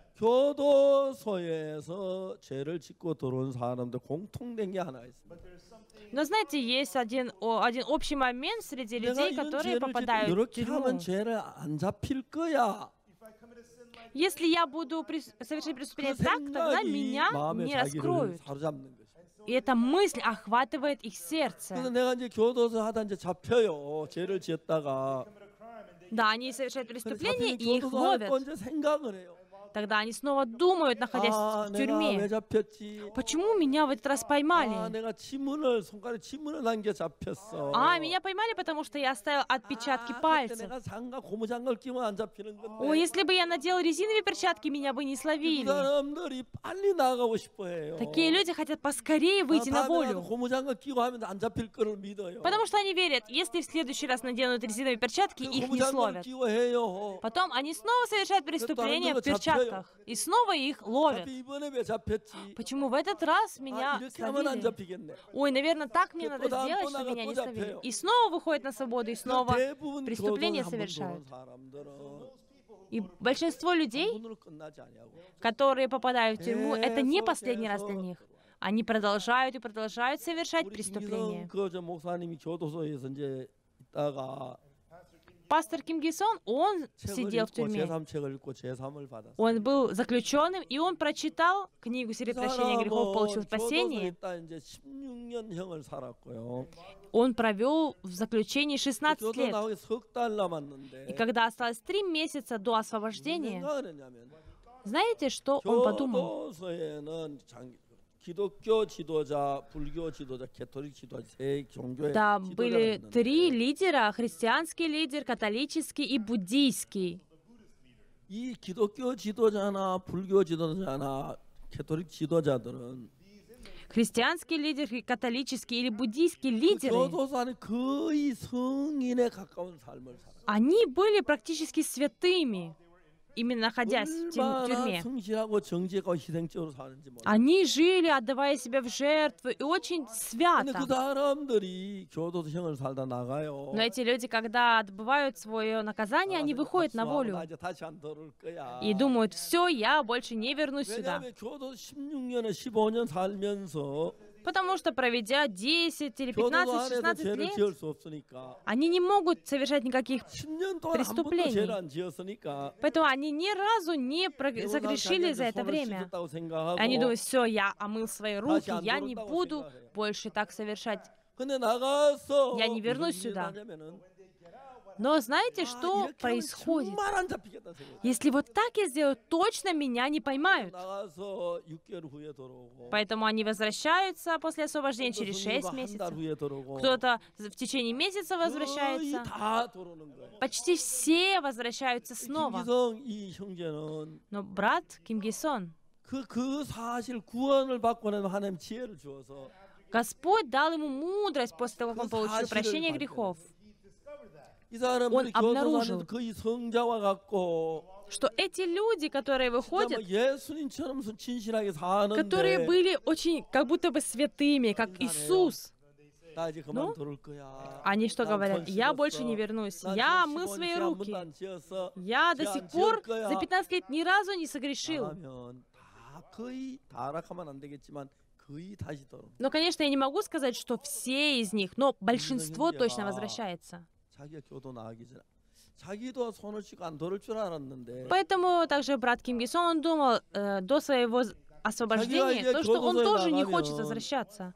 [SPEAKER 2] 교도소에서 죄를 짓고 들어온 사람들 공통된 게 하나 있습니다.
[SPEAKER 1] Но знаете, есть один, о- один общий момент среди
[SPEAKER 2] 내가
[SPEAKER 1] людей,
[SPEAKER 2] 이런
[SPEAKER 1] которые
[SPEAKER 2] 죄를 짓고
[SPEAKER 1] попадают в
[SPEAKER 2] 이렇게
[SPEAKER 1] тюрьму.
[SPEAKER 2] 하면 죄를 안 잡힐 거야.
[SPEAKER 1] Если я буду прес- совершать
[SPEAKER 2] 그
[SPEAKER 1] преступление так, тогда
[SPEAKER 2] 생각이
[SPEAKER 1] меня
[SPEAKER 2] 마음에
[SPEAKER 1] не
[SPEAKER 2] 자기를
[SPEAKER 1] раскроют.
[SPEAKER 2] 사로잡는 거죠.
[SPEAKER 1] И эта мысль охватывает их
[SPEAKER 2] 그래서
[SPEAKER 1] сердце.
[SPEAKER 2] 내가 이제 교도소 하다 이제 잡혀요. 죄를 지었다가
[SPEAKER 1] Да, они совершают
[SPEAKER 2] 그래서
[SPEAKER 1] преступление,
[SPEAKER 2] 잡히면
[SPEAKER 1] и их
[SPEAKER 2] 교도소 할 거
[SPEAKER 1] ловят.
[SPEAKER 2] 이제 생각을 해요.
[SPEAKER 1] Тогда они снова думают, находясь
[SPEAKER 2] 아,
[SPEAKER 1] в
[SPEAKER 2] 내가 왜
[SPEAKER 1] тюрьме.
[SPEAKER 2] 잡혔지?
[SPEAKER 1] Почему меня в этот раз
[SPEAKER 2] 아,
[SPEAKER 1] поймали?
[SPEAKER 2] 내가 지문을 손가락에 지문을 남겨 잡혔어.
[SPEAKER 1] А, меня поймали, потому что я оставил отпечатки
[SPEAKER 2] 아, 그때
[SPEAKER 1] пальцев.
[SPEAKER 2] 내가 장갑 고무장갑 끼면 안 잡히는 건데.
[SPEAKER 1] О, если бы я надел резиновые перчатки, меня бы не
[SPEAKER 2] 그
[SPEAKER 1] словили.
[SPEAKER 2] 사람들이 빨리 나가고 싶어해요.
[SPEAKER 1] Такие люди хотят поскорее выйти на
[SPEAKER 2] 다음에
[SPEAKER 1] волю.
[SPEAKER 2] 고무장갑 끼고 하면 안 잡힐 거를 믿어요.
[SPEAKER 1] Потому что они верят, если в следующий раз наденут резиновые перчатки,
[SPEAKER 2] 그
[SPEAKER 1] их не
[SPEAKER 2] 고무장갑을
[SPEAKER 1] словят.
[SPEAKER 2] 끼고 해요.
[SPEAKER 1] Потом они снова совершают преступление в перчатках. И снова их ловят.
[SPEAKER 2] 잡히 이번에 왜 잡혔지?
[SPEAKER 1] Почему в этот раз
[SPEAKER 2] 아,
[SPEAKER 1] меня
[SPEAKER 2] 이렇게 하면 안
[SPEAKER 1] словили?
[SPEAKER 2] 잡히겠네.
[SPEAKER 1] Ой, наверное, так мне
[SPEAKER 2] 또
[SPEAKER 1] надо
[SPEAKER 2] 다음
[SPEAKER 1] сделать,
[SPEAKER 2] 또
[SPEAKER 1] что
[SPEAKER 2] 나가
[SPEAKER 1] меня
[SPEAKER 2] 또
[SPEAKER 1] не словили.
[SPEAKER 2] 잡혀요.
[SPEAKER 1] И снова выходит на свободу, и снова
[SPEAKER 2] 대부분
[SPEAKER 1] преступления
[SPEAKER 2] 교도소에 한번
[SPEAKER 1] совершают.
[SPEAKER 2] 들어온 사람들은
[SPEAKER 1] И большинство людей,
[SPEAKER 2] 문으로 끝나지 아니하고
[SPEAKER 1] которые попадают в тюрьму, это не
[SPEAKER 2] 계속,
[SPEAKER 1] последний раз для
[SPEAKER 2] 계속
[SPEAKER 1] них. Они продолжают и продолжают совершать
[SPEAKER 2] 우리
[SPEAKER 1] преступления.
[SPEAKER 2] 김기성 그저 목사님이 교도소에서 이제 있다가
[SPEAKER 1] Пастор Ким Ги Сон, он
[SPEAKER 2] 책을
[SPEAKER 1] сидел в
[SPEAKER 2] 읽고
[SPEAKER 1] тюрьме.
[SPEAKER 2] 제삼 책을 읽고 제삼을 받았어요.
[SPEAKER 1] Он был заключенным, и он прочитал книгу
[SPEAKER 2] 그
[SPEAKER 1] «Себе прощения грехов», получил
[SPEAKER 2] 교도소에
[SPEAKER 1] спасение.
[SPEAKER 2] 있다 이제 십육 년 형을 살았고요.
[SPEAKER 1] Он провел в заключении шестнадцать
[SPEAKER 2] 교도
[SPEAKER 1] лет.
[SPEAKER 2] 나오기 석 달 남았는데
[SPEAKER 1] И когда осталось три месяца до
[SPEAKER 2] 무슨
[SPEAKER 1] освобождения,
[SPEAKER 2] 생각을 했냐면
[SPEAKER 1] Знаете, что он подумал? Там были три лидера: христианский лидер, католический и буддийский.
[SPEAKER 2] 이 기독교 지도자나 불교 지도자나 캐톨릭 지도자들은
[SPEAKER 1] Христианский лидер, католический или буддийский лидеры,
[SPEAKER 2] 거의 성인에 가까운 삶을 살아요.
[SPEAKER 1] они были практически святыми, именно находясь в тюрьме. Они жили, отдавая себя в жертву, и очень свято. Но эти люди, когда отбывают свое наказание, они выходят на волю и думают: все, я больше не вернусь сюда. Потому что, проведя десять или пятнадцать, шестнадцать лет, они не могут совершать никаких преступлений. Поэтому они ни разу не согрешили за это время. Они думают: все, я омыл свои руки, я не буду больше так совершать. Я не вернусь сюда. Но знаете, что происходит? Если вот так я сделаю, точно меня не поймают. Поэтому они возвращаются после освобождения через шесть месяцев. Кто-то в течение месяца возвращается. Почти все возвращаются снова. Но брат Ким Ги Сон, Господь дал ему мудрость после того, как он получил прощение грехов. Он обнаружил, что эти люди, которые выходят, которые были очень как будто бы святыми, как Иисус, ну, они что говорят? Я больше не вернусь. Я мыл свои руки. Я до сих пор за пятнадцать лет ни разу не согрешил. Но, конечно, я не могу сказать, что все из них, но большинство точно возвращается. Поэтому также брат Ким Ги Сон, он думал э, до своего освобождения, то, что он тоже не хочет возвращаться.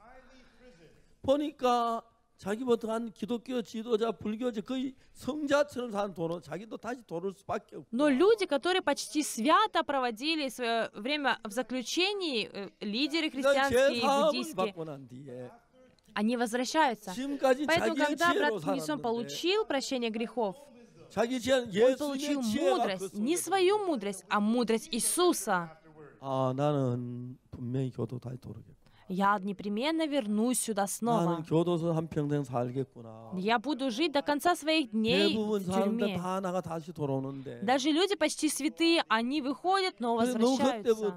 [SPEAKER 1] Но люди, которые почти свято проводили свое время в заключении, э, лидеры христианские и буддийские, они возвращаются. Поэтому, когда брат Ким Ги Сон получил прощение грехов, он получил мудрость, не свою мудрость, а мудрость Иисуса. Я непременно вернусь сюда снова. Я буду жить до конца своих дней в тюрьме. Даже люди почти святые, они выходят, но возвращаются.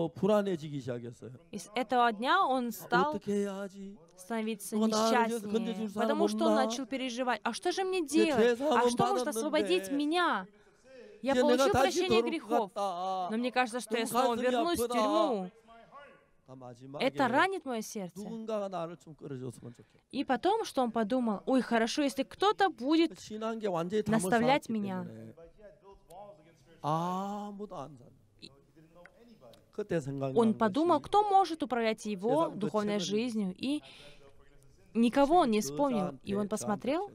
[SPEAKER 1] И с этого дня он стал становиться несчастнее, потому что он начал переживать: а что же мне делать? А что может освободить меня? Я получил прощение грехов, но мне кажется, что я снова вернусь в тюрьму. Это ранит мое сердце. И потом, что он подумал: ой, хорошо, если кто-то будет наставлять меня. Он подумал, кто может управлять его духовной жизнью, и никого он не вспомнил. И он посмотрел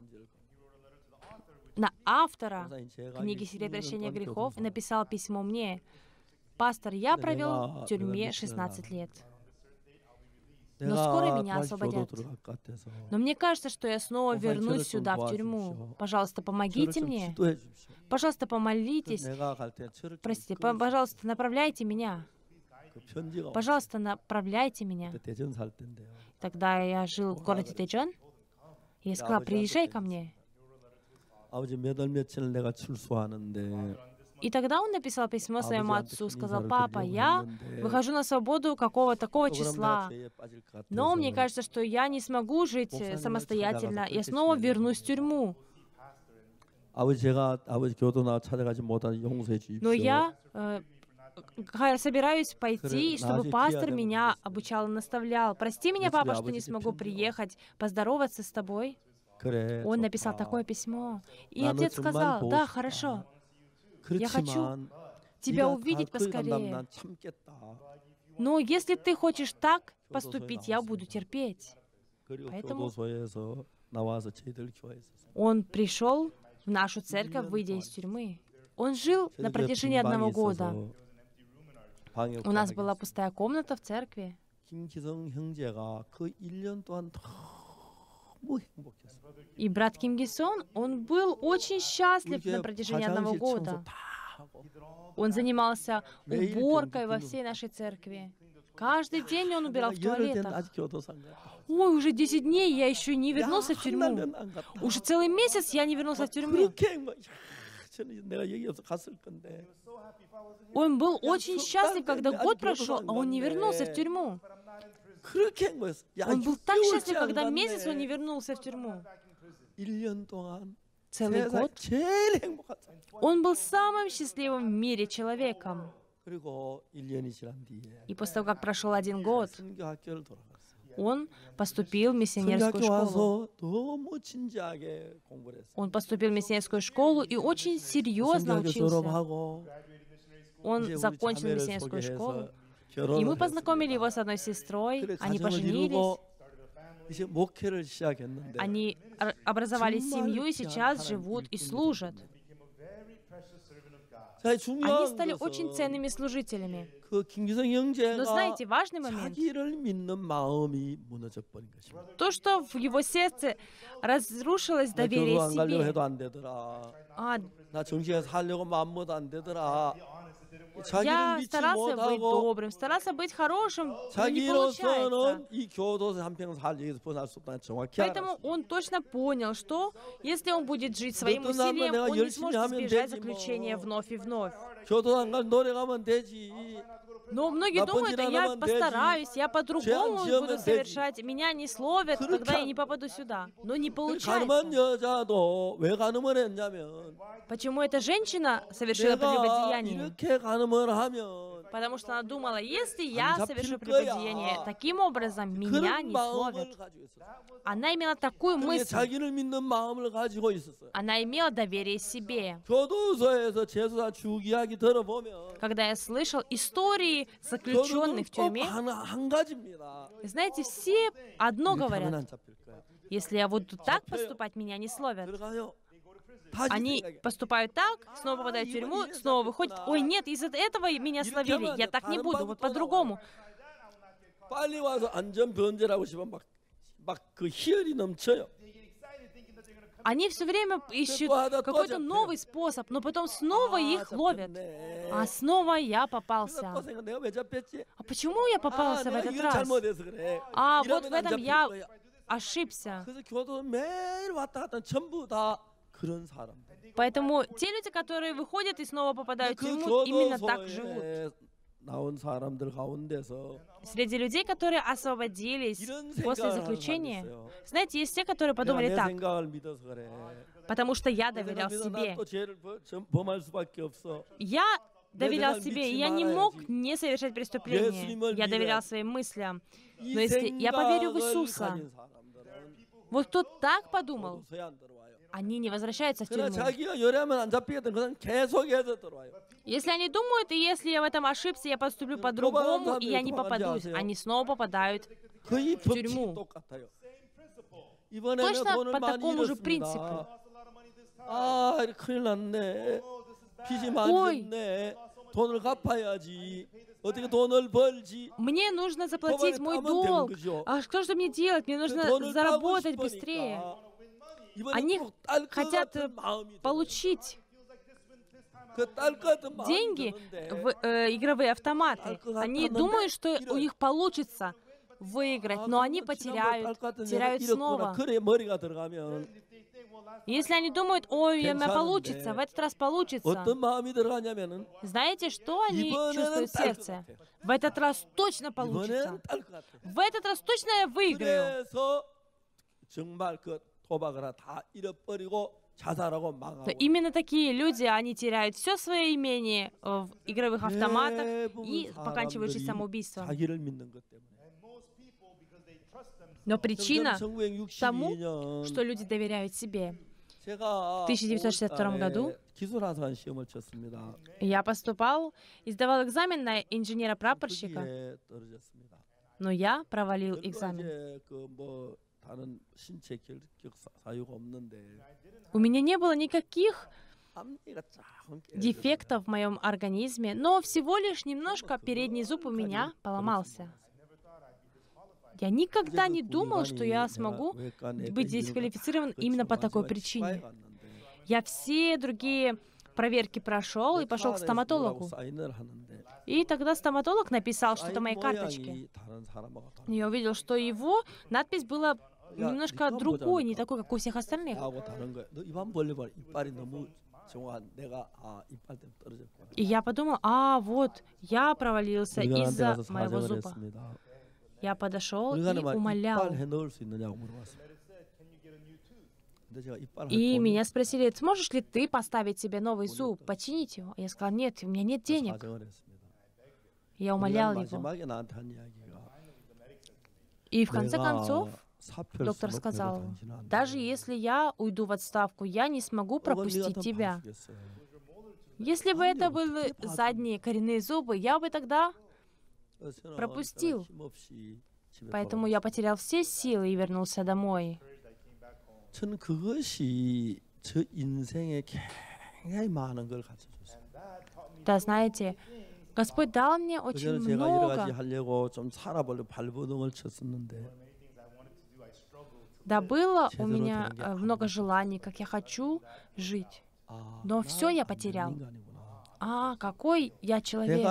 [SPEAKER 1] на автора книги «Секрет прощения грехов» и написал письмо мне: «Пастор, я провел в тюрьме шестнадцать лет, но скоро меня освободят. Но мне кажется, что я снова вернусь сюда, в тюрьму. Пожалуйста, помогите мне. Пожалуйста, помолитесь. Простите, пожалуйста, направляйте меня. Пожалуйста, направляйте меня». Тогда я жил в городе Дэчжон, и я сказал: приезжай ко мне. И тогда он написал письмо своему отцу, сказал: папа, я выхожу на свободу какого такого числа, но мне кажется, что я не смогу жить самостоятельно, я снова вернусь в тюрьму. Но я э, собираюсь пойти, чтобы пастор меня обучал и наставлял. Прости меня, папа, что не смогу приехать, поздороваться с тобой. Он написал такое письмо. И отец сказал: да, хорошо. Я хочу тебя увидеть поскорее. Но если ты хочешь так поступить, я буду терпеть. Поэтому он пришел в нашу церковь, выйдя из тюрьмы. Он жил на протяжении одного года.
[SPEAKER 2] 방에
[SPEAKER 3] У нас была пустая комната в церкви.
[SPEAKER 2] 김기성 형제가 그 일 년 동안 너무 행복했어요.
[SPEAKER 3] И брат Ким Ги Сон, он был очень счастлив
[SPEAKER 2] 우리
[SPEAKER 3] на
[SPEAKER 2] 교회
[SPEAKER 3] протяжении одного
[SPEAKER 2] 화장실
[SPEAKER 3] года.
[SPEAKER 2] 청소 다 하고
[SPEAKER 3] Он занимался
[SPEAKER 2] 매일
[SPEAKER 3] уборкой во
[SPEAKER 2] 경비
[SPEAKER 3] всей нашей церкви. Каждый день он убирал в
[SPEAKER 2] 내가 열흘 된
[SPEAKER 3] туалетах.
[SPEAKER 2] 아직 교도소 안 갔다.
[SPEAKER 3] Ой, уже десять дней я еще не
[SPEAKER 2] 야,
[SPEAKER 3] вернулся в
[SPEAKER 2] 한
[SPEAKER 3] тюрьму.
[SPEAKER 2] 달은 안 갔다.
[SPEAKER 3] Уже целый месяц я не вернулся в тюрьму.
[SPEAKER 2] 그렇게 뭐, 야, 저는 내가 여기 없어 갔을 건데.
[SPEAKER 3] Он был очень счастлив, когда год прошел, а он не вернулся в тюрьму.
[SPEAKER 2] 그렇게 행복했어. 야,
[SPEAKER 3] Он был так
[SPEAKER 2] 육개월째
[SPEAKER 3] счастлив,
[SPEAKER 2] 안
[SPEAKER 3] когда
[SPEAKER 2] 갔네.
[SPEAKER 3] месяц он не вернулся в тюрьму.
[SPEAKER 2] 일 년 동안
[SPEAKER 3] Целый
[SPEAKER 2] 세상
[SPEAKER 3] год.
[SPEAKER 2] 제일 행복한 사람.
[SPEAKER 3] Он был самым счастливым в мире человеком.
[SPEAKER 2] 그리고 일 년이 지난 뒤에
[SPEAKER 3] И после того, как прошел один год,
[SPEAKER 2] 선교학교를 돌아갔어요.
[SPEAKER 3] он поступил в миссионерскую
[SPEAKER 2] 선교학교
[SPEAKER 3] школу.
[SPEAKER 2] 와서 너무 진지하게 공부를 했어요.
[SPEAKER 3] Он поступил в миссионерскую школу и очень серьезно
[SPEAKER 2] 선교학교
[SPEAKER 3] учился.
[SPEAKER 2] 졸업하고
[SPEAKER 3] Он
[SPEAKER 2] 이제 우리
[SPEAKER 3] закончил
[SPEAKER 2] 자매를
[SPEAKER 3] миссионерскую школу.
[SPEAKER 2] 소개해서
[SPEAKER 3] И мы
[SPEAKER 2] 결혼을
[SPEAKER 3] познакомили
[SPEAKER 2] 했습니다.
[SPEAKER 3] его с одной сестрой.
[SPEAKER 2] 그래,
[SPEAKER 3] Они
[SPEAKER 2] 가정을
[SPEAKER 3] поженились.
[SPEAKER 2] 이루고 이제 목회를 시작했는데
[SPEAKER 3] Они ор- образовали
[SPEAKER 2] 정말
[SPEAKER 3] семью и
[SPEAKER 2] 귀한
[SPEAKER 3] сейчас
[SPEAKER 2] 하나님
[SPEAKER 3] живут и
[SPEAKER 2] 일꾼이
[SPEAKER 3] служат.
[SPEAKER 2] 자,
[SPEAKER 3] Они
[SPEAKER 2] 중요한
[SPEAKER 3] стали очень
[SPEAKER 2] 것은
[SPEAKER 3] ценными служителями.
[SPEAKER 2] 그 김기성
[SPEAKER 3] Но
[SPEAKER 2] 형제가
[SPEAKER 3] знаете, важный момент,
[SPEAKER 2] 자기를 믿는 마음이 무너져 버린 것입니다.
[SPEAKER 3] то, что в его сердце разрушилось
[SPEAKER 2] 나
[SPEAKER 3] доверие
[SPEAKER 2] 교도 안 가려고
[SPEAKER 3] себе.
[SPEAKER 2] 해도 안 되더라.
[SPEAKER 3] А,
[SPEAKER 2] 나 정신에 살려고 마음먹어도 안 되더라. 자기를
[SPEAKER 3] я
[SPEAKER 2] 믿지
[SPEAKER 3] старался быть
[SPEAKER 2] 못하고
[SPEAKER 3] добрым, старался быть хорошим, но не
[SPEAKER 2] 자기로서는
[SPEAKER 3] получается.
[SPEAKER 2] 이 교도소 한평 살 여기서 벗어날 수 없다는 정확히 알았어요.
[SPEAKER 3] Поэтому он точно понял, что если он будет жить своим
[SPEAKER 2] 어떤 사람은
[SPEAKER 3] усилием,
[SPEAKER 2] 내가
[SPEAKER 3] он не
[SPEAKER 2] 열심히
[SPEAKER 3] сможет
[SPEAKER 2] 하면
[SPEAKER 3] избежать
[SPEAKER 2] 되지
[SPEAKER 3] заключения
[SPEAKER 2] 뭐.
[SPEAKER 3] вновь и вновь.
[SPEAKER 2] 교도 안 갈 노래 가면 되지.
[SPEAKER 3] Но многие
[SPEAKER 2] 나쁜
[SPEAKER 3] думают,
[SPEAKER 2] 짓 안
[SPEAKER 3] я
[SPEAKER 2] 하면
[SPEAKER 3] постараюсь, я по-другому
[SPEAKER 2] 죄 안
[SPEAKER 3] буду
[SPEAKER 2] 지으면
[SPEAKER 3] совершать, меня не словят,
[SPEAKER 2] 그렇게
[SPEAKER 3] тогда я
[SPEAKER 2] 안-
[SPEAKER 3] не попаду сюда. Но не
[SPEAKER 2] 그 가늠한
[SPEAKER 3] получается.
[SPEAKER 2] 여자도 왜 가늠을 했냐면
[SPEAKER 3] Почему эта женщина совершила
[SPEAKER 2] 내가
[SPEAKER 3] прелюбодеяние?
[SPEAKER 2] 이렇게 가늠을 하면
[SPEAKER 3] Потому что она думала, если я
[SPEAKER 2] 안
[SPEAKER 3] совершу
[SPEAKER 2] 잡힐 거야.
[SPEAKER 3] прелюбодеяние, таким образом меня
[SPEAKER 2] 그런
[SPEAKER 3] не
[SPEAKER 2] 마음을
[SPEAKER 3] словят.
[SPEAKER 2] 가지고 있었어요.
[SPEAKER 3] Она имела такую
[SPEAKER 2] 그게
[SPEAKER 3] мысль.
[SPEAKER 2] 자기를 믿는 마음을 가지고 있었어요.
[SPEAKER 3] Она имела доверие себе.
[SPEAKER 2] 교도소에서 재수사 죽 이야기 들어보면
[SPEAKER 3] Когда я слышал истории заключенных в
[SPEAKER 2] 꼭
[SPEAKER 3] тюрьме,
[SPEAKER 2] 한, 한 가지입니다.
[SPEAKER 3] знаете, все одно
[SPEAKER 2] 이렇게 하면
[SPEAKER 3] говорят.
[SPEAKER 2] 안 잡힐 거야.
[SPEAKER 3] Если я буду так поступать, меня не словят.
[SPEAKER 2] 들어가요. 다시
[SPEAKER 3] Они
[SPEAKER 2] 생각해.
[SPEAKER 3] поступают так, снова попадают в тюрьму, снова выходят. Ой, нет, из-за этого меня словили, я так не буду, вот по-другому.
[SPEAKER 2] 빨리 와서 안전 변제라고 싶으면 막막 그 희열이 넘쳐요.
[SPEAKER 3] Они все время ищут
[SPEAKER 2] 또 하다 또
[SPEAKER 3] какой-то
[SPEAKER 2] 잡혀요.
[SPEAKER 3] новый способ, но потом снова
[SPEAKER 2] 아,
[SPEAKER 3] их ловят.
[SPEAKER 2] 잡혔네.
[SPEAKER 3] А снова я
[SPEAKER 2] 그래서
[SPEAKER 3] попался.
[SPEAKER 2] 또 생각, 내가 왜 잡혔지?
[SPEAKER 3] А почему я
[SPEAKER 2] 아,
[SPEAKER 3] попался в
[SPEAKER 2] 내가
[SPEAKER 3] этот
[SPEAKER 2] 이걸
[SPEAKER 3] раз?
[SPEAKER 2] 잘못해서 그래.
[SPEAKER 3] А вот в
[SPEAKER 2] 이러면 안
[SPEAKER 3] этом
[SPEAKER 2] 잡힐
[SPEAKER 3] я
[SPEAKER 2] 거야.
[SPEAKER 3] ошибся.
[SPEAKER 2] 그래서 교도 매일 왔다 갔다 전부 다 그런 사람들.
[SPEAKER 3] Поэтому те люди, которые выходят и снова попадают в
[SPEAKER 2] 그
[SPEAKER 3] тюрьму, именно так живут.
[SPEAKER 2] 교도소에 나온 사람들 가운데서
[SPEAKER 3] Среди людей, которые освободились
[SPEAKER 2] 이런
[SPEAKER 3] после
[SPEAKER 2] 생각을 하는 사람이
[SPEAKER 3] заключения,
[SPEAKER 2] 있어요.
[SPEAKER 3] знаете, есть те, которые
[SPEAKER 2] 내가
[SPEAKER 3] подумали
[SPEAKER 2] 내
[SPEAKER 3] так,
[SPEAKER 2] 생각을 믿어서 그래.
[SPEAKER 3] потому что я
[SPEAKER 2] 내
[SPEAKER 3] доверял
[SPEAKER 2] 생각 믿어
[SPEAKER 3] себе.
[SPEAKER 2] 나또 죄를 범- 점- 범할 수밖에 없어.
[SPEAKER 3] Я доверял
[SPEAKER 2] 생각
[SPEAKER 3] себе,
[SPEAKER 2] 믿지
[SPEAKER 3] и я не мог
[SPEAKER 2] 말아야지.
[SPEAKER 3] не совершать преступление.
[SPEAKER 2] 예수님을
[SPEAKER 3] Я доверял
[SPEAKER 2] 믿어야지.
[SPEAKER 3] своим мыслям.
[SPEAKER 2] 이
[SPEAKER 3] Но если я поверю в
[SPEAKER 2] 생각을
[SPEAKER 3] Иисуса,
[SPEAKER 2] 가진 사람들은
[SPEAKER 3] вот кто так подумал,
[SPEAKER 2] 교도소에 안 들어와요.
[SPEAKER 3] они не возвращаются в
[SPEAKER 2] 그러나
[SPEAKER 3] тюрьму.
[SPEAKER 2] 자기가 열애하면 안 잡히겠든 그건 계속해서 들어와요.
[SPEAKER 3] Если они думают, и если я в этом ошибся, я поступлю по-другому, и я не попадусь, они снова попадают.
[SPEAKER 2] 거의 법칙이
[SPEAKER 3] тюрьму.
[SPEAKER 2] 똑같아요. 이번에
[SPEAKER 3] Точно
[SPEAKER 2] 내가 돈을
[SPEAKER 3] по
[SPEAKER 2] 많이
[SPEAKER 3] такому же
[SPEAKER 2] 잃었습니다.
[SPEAKER 3] принципу.
[SPEAKER 2] 아, 이렇게 큰일 났네. 빚이 많이
[SPEAKER 3] Ой.
[SPEAKER 2] 졌네. 돈을 갚아야지. 어떻게 돈을 벌지?
[SPEAKER 3] Мне нужно заплатить
[SPEAKER 2] 법안에
[SPEAKER 3] мой
[SPEAKER 2] 따면 되는
[SPEAKER 3] долг.
[SPEAKER 2] 거죠.
[SPEAKER 3] А что же мне делать? Мне
[SPEAKER 2] 그
[SPEAKER 3] нужно
[SPEAKER 2] 돈을 따고
[SPEAKER 3] заработать
[SPEAKER 2] 싶으니까
[SPEAKER 3] быстрее.
[SPEAKER 2] 이번에
[SPEAKER 3] Они
[SPEAKER 2] 꼭 딸 것
[SPEAKER 3] хотят
[SPEAKER 2] 같은 마음이 들어요.
[SPEAKER 3] получить
[SPEAKER 2] 그 딸 것 같은 마음이
[SPEAKER 3] деньги
[SPEAKER 2] 드는데
[SPEAKER 3] в э, игровые автоматы. Они
[SPEAKER 2] Алкоголь,
[SPEAKER 3] думают, что
[SPEAKER 2] алкоголь.
[SPEAKER 3] у них получится выиграть,
[SPEAKER 2] 아,
[SPEAKER 3] но они
[SPEAKER 2] 그러면 지난번 딸
[SPEAKER 3] потеряют,
[SPEAKER 2] 것 같은
[SPEAKER 3] теряют
[SPEAKER 2] 내가 잃었구나.
[SPEAKER 3] снова.
[SPEAKER 2] 그래 머리가 들어가면
[SPEAKER 3] Если они думают, ой, у меня
[SPEAKER 2] 괜찮은데.
[SPEAKER 3] получится, в этот раз получится.
[SPEAKER 2] 어떤 마음이 들어가냐면은
[SPEAKER 3] Знаете, что они
[SPEAKER 2] 이번에는
[SPEAKER 3] чувствуют в
[SPEAKER 2] 딸 것
[SPEAKER 3] сердце?
[SPEAKER 2] 같아.
[SPEAKER 3] В этот раз точно получится.
[SPEAKER 2] 이번에는 딸 것 같아.
[SPEAKER 3] В этот раз точно я выиграю.
[SPEAKER 2] 그래서 정말 그 도박을 하다 다 잃어버리고 자살하고 망하고
[SPEAKER 3] То именно такие люди, они теряют все свое имение э, в игровых автоматах и
[SPEAKER 2] 대부분
[SPEAKER 3] поканчивают жизнь
[SPEAKER 2] 사람들이
[SPEAKER 3] самоубийством.
[SPEAKER 2] 자기를 믿는 것 때문에.
[SPEAKER 3] Но причина тому,
[SPEAKER 2] 천구백육십이 년
[SPEAKER 3] что люди доверяют себе.
[SPEAKER 2] 제가
[SPEAKER 3] в тысяча девятьсот шестьдесят втором году
[SPEAKER 2] 기술하사관 시험을 쳤습니다.
[SPEAKER 3] Я поступал и сдавал экзамен на инженера-прапорщика,
[SPEAKER 2] 거기에 떨어졌습니다.
[SPEAKER 3] но я провалил
[SPEAKER 2] 별거
[SPEAKER 3] экзамен.
[SPEAKER 2] 이제 그뭐 다른 신체 결격 사유가 없는데
[SPEAKER 3] У меня не было никаких дефектов в моем организме, но всего лишь немножко передний зуб у меня поломался. Я никогда не думал, что я смогу быть дисквалифицирован именно по такой причине. Я все другие проверки прошел и пошел к стоматологу. И тогда стоматолог написал что-то в моей карточке. Я увидел, что его надпись была немножко другой, не такой, как у всех остальных. И я подумал, а вот, я провалился из-за моего зуба. Я подошел и умолял. И меня спросили, сможешь ли ты поставить себе новый зуб, починить его? Я сказал, нет, у меня нет денег. Я умолял его. И в конце концов, доктор сказал, даже если я уйду в отставку, я не смогу пропустить тебя. Если бы это были задние коренные зубы, я бы тогда пропустил. Поэтому я потерял все силы и вернулся домой. Да, знаете, Господь дал мне очень много. Да, было у меня много желаний, как я хочу жить. Но все я потерял. А, какой я человек.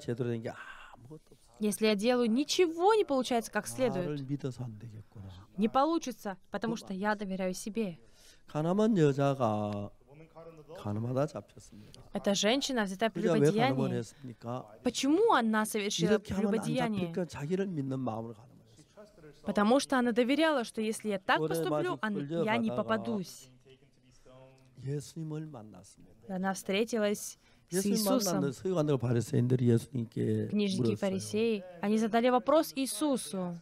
[SPEAKER 3] Если я делаю, ничего не получается как следует. Не получится, потому что я доверяю себе. Эта женщина взята в прелюбодеянии. Почему она совершила прелюбодеяние? Потому что она доверяла, что если я так поступлю, я не попадусь. Она встретилась с Иисусом. Книжники и фарисеи, они задали вопрос Иисусу.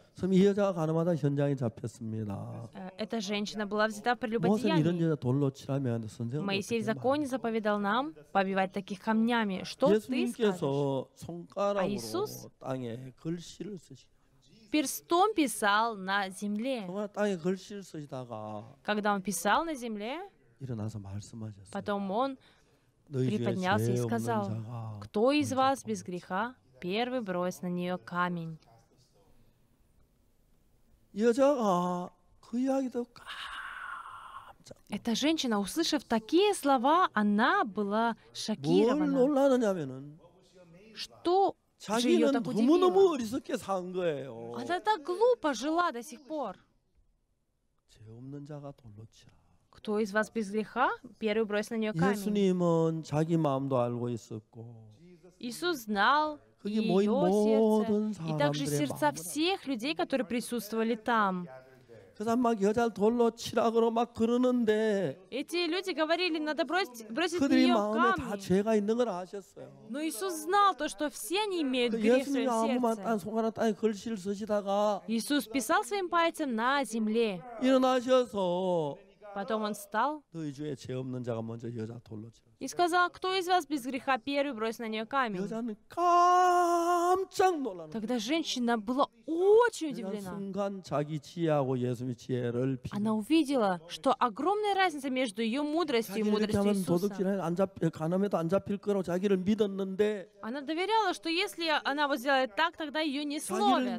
[SPEAKER 3] Эта женщина была взята в прелюбодеянии. Моисей в законе заповедал нам побивать таких камнями. Что ты скажешь? А Иисус перстом писал на земле. Когда он писал на земле, потом он приподнялся и сказал, «Кто из вас без греха, первый брось на нее камень». Эта женщина, услышав такие слова, она была шокирована. Что же ее так удивило? Она так глупо жила до сих пор. Кто из вас без греха, первый брось на нее камень. Иисус знал ее сердце, и также сердца всех людей, которые присутствовали там. Эти люди говорили, надо бросить, бросить в нее камни. Но Иисус знал то, что все они имеют грех в своем сердце. Иисус писал своим пальцем на земле. Потом он встал и сказал, кто из вас без греха первый брось на нее камень. Тогда женщина была очень удивлена. Она увидела, что огромная разница между ее мудростью и мудростью Иисуса. Она доверяла, что если она вот сделает так, тогда ее не словят.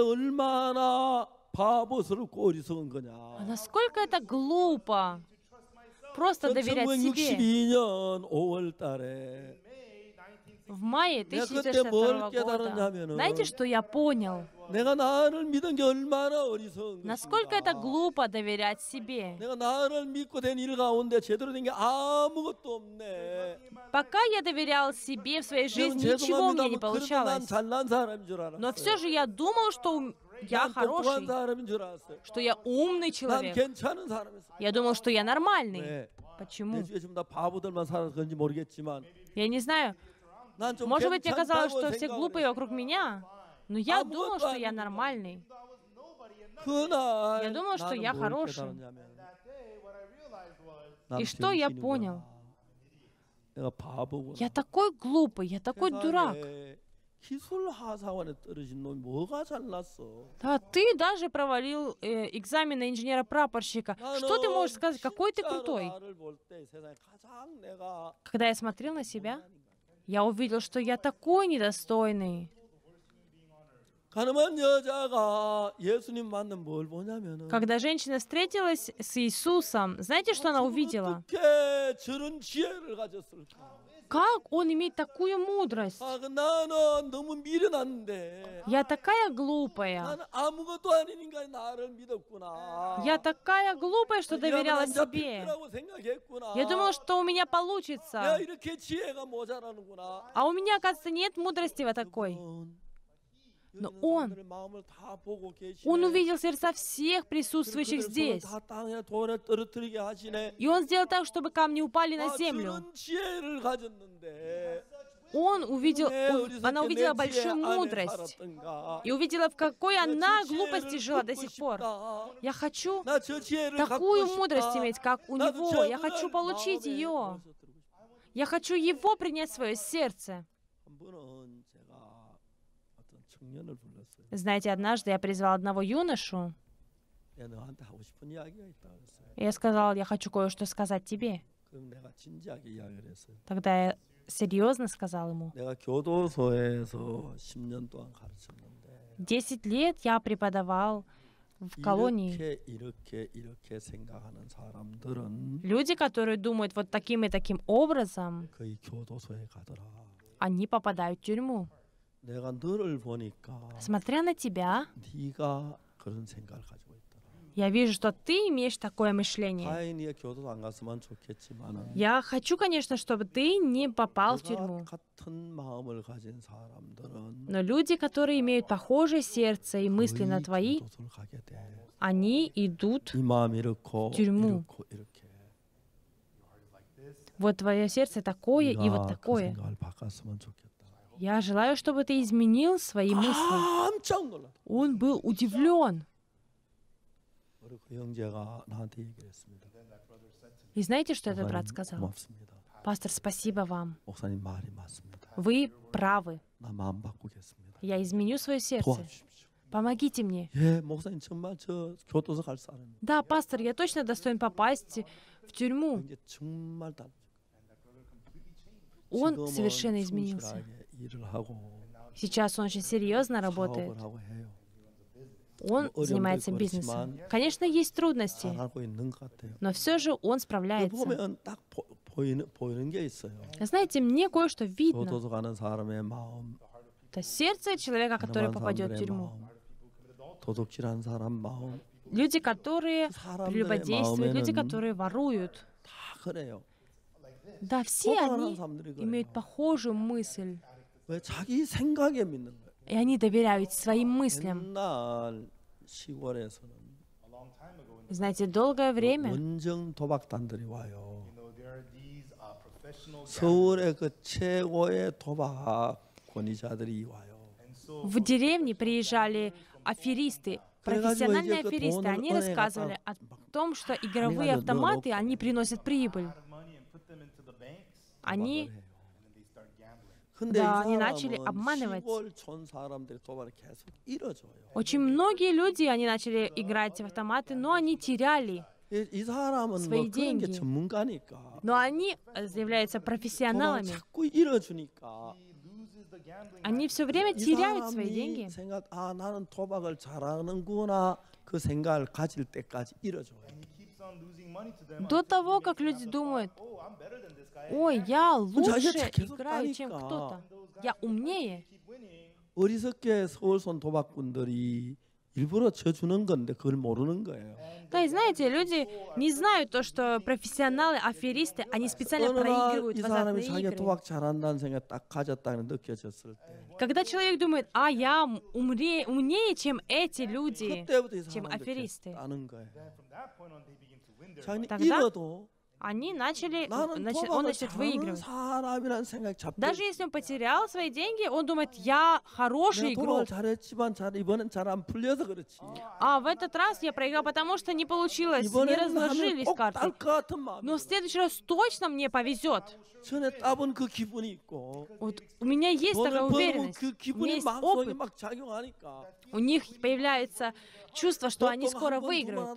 [SPEAKER 3] А насколько это глупо просто доверять себе. В мае тысяча девятьсот шестьдесят второго года, знаете, что я понял? Насколько это глупо доверять себе. Пока я доверял себе в своей жизни, ничего у меня не получалось. Но все же я думал, что я хороший, что я умный человек. Я думал, что я нормальный. Почему? Я не знаю. Может быть, мне казалось, что все глупые вокруг меня, но я думал, что я нормальный. Я думал, что я хороший. И что я понял? Я такой глупый, я такой дурак.
[SPEAKER 2] 기술 하사원에 떨어진 놈이 뭐가 잘났어?
[SPEAKER 3] Да, ты даже провалил э, экзамены инженера-прапорщика. Что ты можешь сказать? Какой ты крутой?
[SPEAKER 2] 나를 볼 때 세상에 가장 내가
[SPEAKER 3] Когда я смотрел на себя, я увидел, что я такой недостойный.
[SPEAKER 2] 가늠한 여자가 예수님 만나면 뭘 보냐면은
[SPEAKER 3] Когда женщина встретилась с Иисусом, знаете, что она увидела?
[SPEAKER 2] 어떻게 저런 지혜를 가졌을까?
[SPEAKER 3] Как он имеет такую мудрость?
[SPEAKER 2] 아, 그 나는 너무 미련한데
[SPEAKER 3] Я такая глупая.
[SPEAKER 2] 나는 아무것도 아닌 인간이 나를 믿었구나.
[SPEAKER 3] Я такая глупая, что доверяла
[SPEAKER 2] 안
[SPEAKER 3] себе.
[SPEAKER 2] 잡힐 거라고 생각했구나.
[SPEAKER 3] Я думала, что у меня
[SPEAKER 2] 내가
[SPEAKER 3] получится.
[SPEAKER 2] 이렇게 지혜가 모자라는구나.
[SPEAKER 3] А у меня, оказывается, нет мудрости вот такой. Но он, он увидел сердца всех присутствующих здесь. И он сделал так, чтобы камни упали на землю. Он увидел, у- она увидела большую мудрость. И увидела, в какой она глупости жила до сих пор. Я хочу такую мудрость иметь, как у него. Я хочу получить ее. Я хочу его принять в свое сердце. Знаете, однажды я призвал одного юношу,
[SPEAKER 2] 야, 너한테 하고 싶은 이야기가 있다 그랬어요.
[SPEAKER 3] и я сказал, я хочу кое-что сказать тебе.
[SPEAKER 2] 그럼 내가 진지하게 이야기를 했어요.
[SPEAKER 3] Тогда я серьезно сказал ему.
[SPEAKER 2] 내가 교도소에서 십 년 동안 가르쳤는데
[SPEAKER 3] Десять лет я преподавал в колонии.
[SPEAKER 2] 이렇게 이렇게 이렇게 생각하는 사람들은
[SPEAKER 3] Люди, которые думают вот таким и таким образом,
[SPEAKER 2] 거의 교도소에 가더라.
[SPEAKER 3] они попадают в тюрьму.
[SPEAKER 2] 내가 너를 보니까
[SPEAKER 3] Смотря на тебя,
[SPEAKER 2] 네가 그런 생각을 가지고 있더라.
[SPEAKER 3] я вижу, что ты имеешь такое мышление.
[SPEAKER 2] 다행히 교도소 안 갔으면 좋겠지만은
[SPEAKER 3] Я хочу, конечно, чтобы ты не попал в
[SPEAKER 2] 너가
[SPEAKER 3] тюрьму.
[SPEAKER 2] 같은 마음을 가진 사람들은
[SPEAKER 3] Но люди, которые имеют похожее сердце и мысли на
[SPEAKER 2] 거의
[SPEAKER 3] твои,
[SPEAKER 2] 교도소를 가게 돼.
[SPEAKER 3] они идут.
[SPEAKER 2] 이 마음 이렇고
[SPEAKER 3] тюрьму.
[SPEAKER 2] 이렇고 이렇게.
[SPEAKER 3] Вот твое сердце такое и вот
[SPEAKER 2] 네가 그
[SPEAKER 3] такое.
[SPEAKER 2] 생각을 바꿨으면 좋겠다.
[SPEAKER 3] Я желаю, чтобы ты изменил свои мысли.
[SPEAKER 2] 깜짝 놀랐다.
[SPEAKER 3] Он был удивлен.
[SPEAKER 2] 우리 그 형제가 나한테 얘기했습니다.
[SPEAKER 3] И знаете, что этот брат
[SPEAKER 2] 목사님,
[SPEAKER 3] сказал?
[SPEAKER 2] 고맙습니다.
[SPEAKER 3] Пастор, спасибо вам.
[SPEAKER 2] 목사님 말이 맞습니다.
[SPEAKER 3] Вы правы.
[SPEAKER 2] 나 마음 바꾸겠습니다.
[SPEAKER 3] Я изменю свое сердце.
[SPEAKER 2] 도와주십시오.
[SPEAKER 3] Помогите мне.
[SPEAKER 2] 예, 목사님 정말 저 교도소 갈 사람입니다.
[SPEAKER 3] Да, пастор, я точно достоин попасть в тюрьму.
[SPEAKER 2] 이제 정말 다
[SPEAKER 3] Он
[SPEAKER 2] 지금은
[SPEAKER 3] совершенно изменился.
[SPEAKER 2] 충실하게 일을 하고
[SPEAKER 3] Сейчас он очень серьезно работает.
[SPEAKER 2] 사업을 하고 해요.
[SPEAKER 3] Он
[SPEAKER 2] 어려움도
[SPEAKER 3] занимается
[SPEAKER 2] 있고
[SPEAKER 3] бизнесом.
[SPEAKER 2] 그렇지만
[SPEAKER 3] Конечно, есть трудности,
[SPEAKER 2] 잘하고 있는 것 같아요.
[SPEAKER 3] но все же он справляется.
[SPEAKER 2] 보면 딱 보, 보이는 보이는 게 있어요.
[SPEAKER 3] Знаете, мне кое-что видно.
[SPEAKER 2] 교도소 가는 사람의 마음,
[SPEAKER 3] Это сердце человека, который
[SPEAKER 2] 가난한
[SPEAKER 3] попадет в
[SPEAKER 2] 사람들의
[SPEAKER 3] тюрьму.
[SPEAKER 2] 마음, 도둑질한 사람 마음,
[SPEAKER 3] Люди, которые
[SPEAKER 2] 사람들의
[SPEAKER 3] прелюбодействуют, люди,
[SPEAKER 2] 마음에는
[SPEAKER 3] которые воруют.
[SPEAKER 2] 다 그래요.
[SPEAKER 3] Да, все
[SPEAKER 2] 똑똑한
[SPEAKER 3] они
[SPEAKER 2] 사람들이
[SPEAKER 3] имеют
[SPEAKER 2] 그래요.
[SPEAKER 3] похожую мысль.
[SPEAKER 2] 왜 자기 생각에 믿는 거예요?
[SPEAKER 3] И они доверяют своим мыслям.
[SPEAKER 2] 옛날 시골에서는
[SPEAKER 3] Знаете, долгое время
[SPEAKER 2] 원정 도박단들이 와요. 서울의 그 최고의 도박 권위자들이 와요.
[SPEAKER 3] в деревне приезжали аферисты, профессиональные
[SPEAKER 2] 이제 그
[SPEAKER 3] аферисты.
[SPEAKER 2] 돈을
[SPEAKER 3] Они
[SPEAKER 2] 은행에
[SPEAKER 3] рассказывали
[SPEAKER 2] 갖다
[SPEAKER 3] о том, что игровые
[SPEAKER 2] 가져다
[SPEAKER 3] автоматы,
[SPEAKER 2] 넣어놓고
[SPEAKER 3] они приносят прибыль. Они,
[SPEAKER 2] 근데
[SPEAKER 3] Да,
[SPEAKER 2] 이
[SPEAKER 3] они начали
[SPEAKER 2] 사람은
[SPEAKER 3] обманывать.
[SPEAKER 2] 시골촌 사람들이 도박을 계속 잃어줘요.
[SPEAKER 3] очень многие люди, они начали играть в автоматы, но они теряли.
[SPEAKER 2] 이, 이 사람은
[SPEAKER 3] свои
[SPEAKER 2] 뭐 그런 게
[SPEAKER 3] деньги.
[SPEAKER 2] 전문가니까
[SPEAKER 3] Но они э, являются
[SPEAKER 2] 도박을
[SPEAKER 3] профессионалами.
[SPEAKER 2] 자꾸 잃어주니까
[SPEAKER 3] Они все время
[SPEAKER 2] 이
[SPEAKER 3] теряют свои
[SPEAKER 2] 사람이
[SPEAKER 3] деньги.
[SPEAKER 2] 생각 아 나는 도박을 잘하는구나 그 생각을 가질 때까지 잃어줘요.
[SPEAKER 3] До того, как люди думают, ой, я лучше
[SPEAKER 2] 계속
[SPEAKER 3] играю, чем
[SPEAKER 2] 따니까.
[SPEAKER 3] кто-то. Я умнее.
[SPEAKER 2] 어리석게 서울손 도박꾼들이 일부러 져주는 건데 그걸 모르는 거예요.
[SPEAKER 3] Да, и знаете, люди не знают то, что профессионалы, аферисты, они специально
[SPEAKER 2] 어느 날
[SPEAKER 3] проигрывают
[SPEAKER 2] 이
[SPEAKER 3] в
[SPEAKER 2] 사람이
[SPEAKER 3] азартные
[SPEAKER 2] 자기가
[SPEAKER 3] игры.
[SPEAKER 2] 도박 잘한다는 생각 딱 가졌다는 느껴졌을 때
[SPEAKER 3] Когда человек думает, а я умре, умнее, чем эти люди,
[SPEAKER 2] 그때부터 이
[SPEAKER 3] чем
[SPEAKER 2] 사람들
[SPEAKER 3] аферисты,
[SPEAKER 2] 따는 거예요. 자기는
[SPEAKER 3] Тогда
[SPEAKER 2] 잃어도
[SPEAKER 3] они начали, начали, он начинает выигрывать. Даже если он потерял свои деньги, он думает, я хороший игрок. А в этот раз я проиграл, потому что не получилось, не разложились карты. Но в следующий раз точно мне повезет. Вот у меня есть такая уверенность, у меня есть опыт. У них появляется чувство, что они скоро выиграют.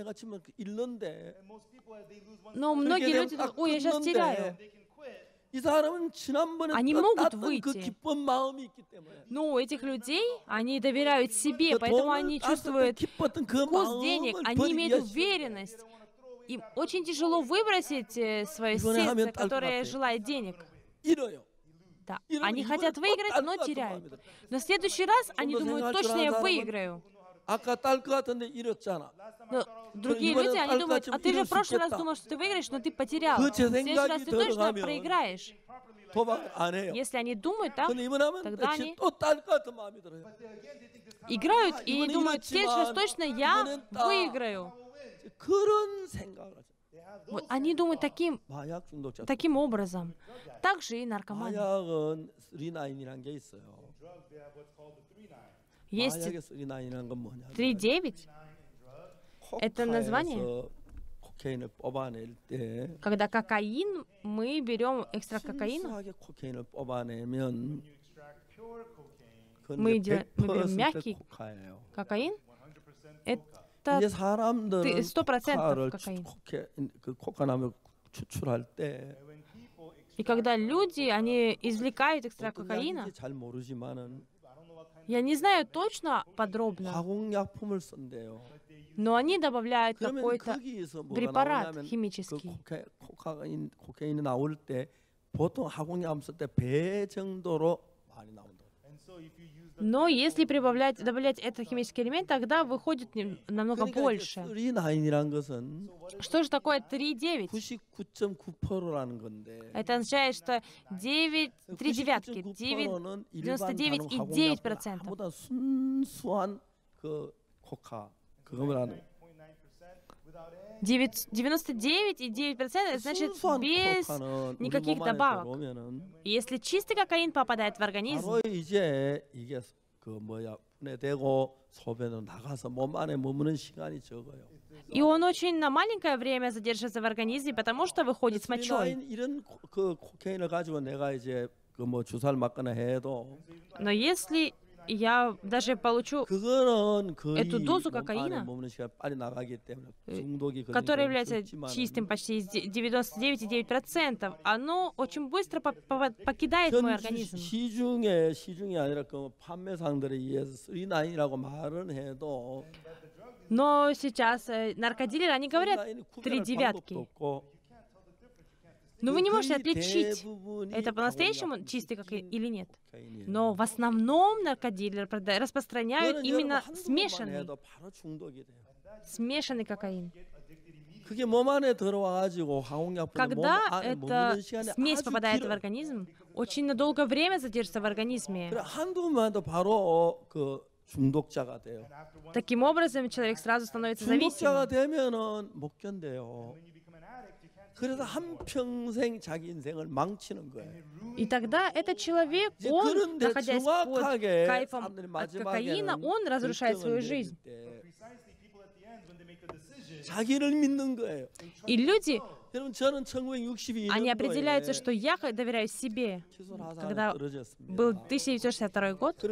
[SPEAKER 3] Но многие люди думают, ой, я сейчас теряю. Они могут выйти. Но у этих людей, они доверяют себе, поэтому они чувствуют вкус денег, они имеют уверенность. Им очень тяжело выбросить свое сердце, которое желает денег. Да. Они хотят выиграть, но теряют. Но в следующий раз они думают, точно я выиграю. Но другие люди, они думают, а ты же в прошлый раз думал, что ты выиграешь, но ты потерял. В следующий раз ты точно проиграешь. Если они думают так, тогда они играют и думают, в следующий раз точно я выиграю. Вот, они думают таким, таким образом. Также и наркоманы. Есть три девять. Это название, когда кокаин, мы берем экстра кокаина, мы, делаем, мы берем мягкий кокаин, это сто процентов кокаин. И когда люди, они извлекают экстракт кокаина, я не знаю точно подробно, но они добавляют какой-то препарат химический. Но если прибавлять, добавлять этот химический элемент, тогда выходит намного больше. Что же такое три девять? Это означает, что девять, три девятки, девяносто девять и девять процентов. девяносто девять и девять процентов, это значит без никаких добавок. Если чистый кокаин попадает в организм, и он очень на маленькое время задерживается в организме, потому что выходит с мочой. Но если я даже получу эту дозу кокаина, которая является чистым почти девяносто девять и девять процентов, оно очень быстро по по покидает мой организм. Но сейчас наркодилеры, они говорят три девятки. Но вы не можете отличить, это по-настоящему чистый кокаин или нет. Но в основном наркодилеры распространяют именно смешанный, смешанный кокаин. Когда эта смесь попадает в организм, очень на долгое время задержится в организме. Таким образом, человек сразу становится зависимым. И тогда этот человек, он, находясь под кайфом от кокаина, он разрушает свою жизнь. И люди, они определяются, что я доверяю себе. Когда был тысяча девятьсот шестьдесят второй год,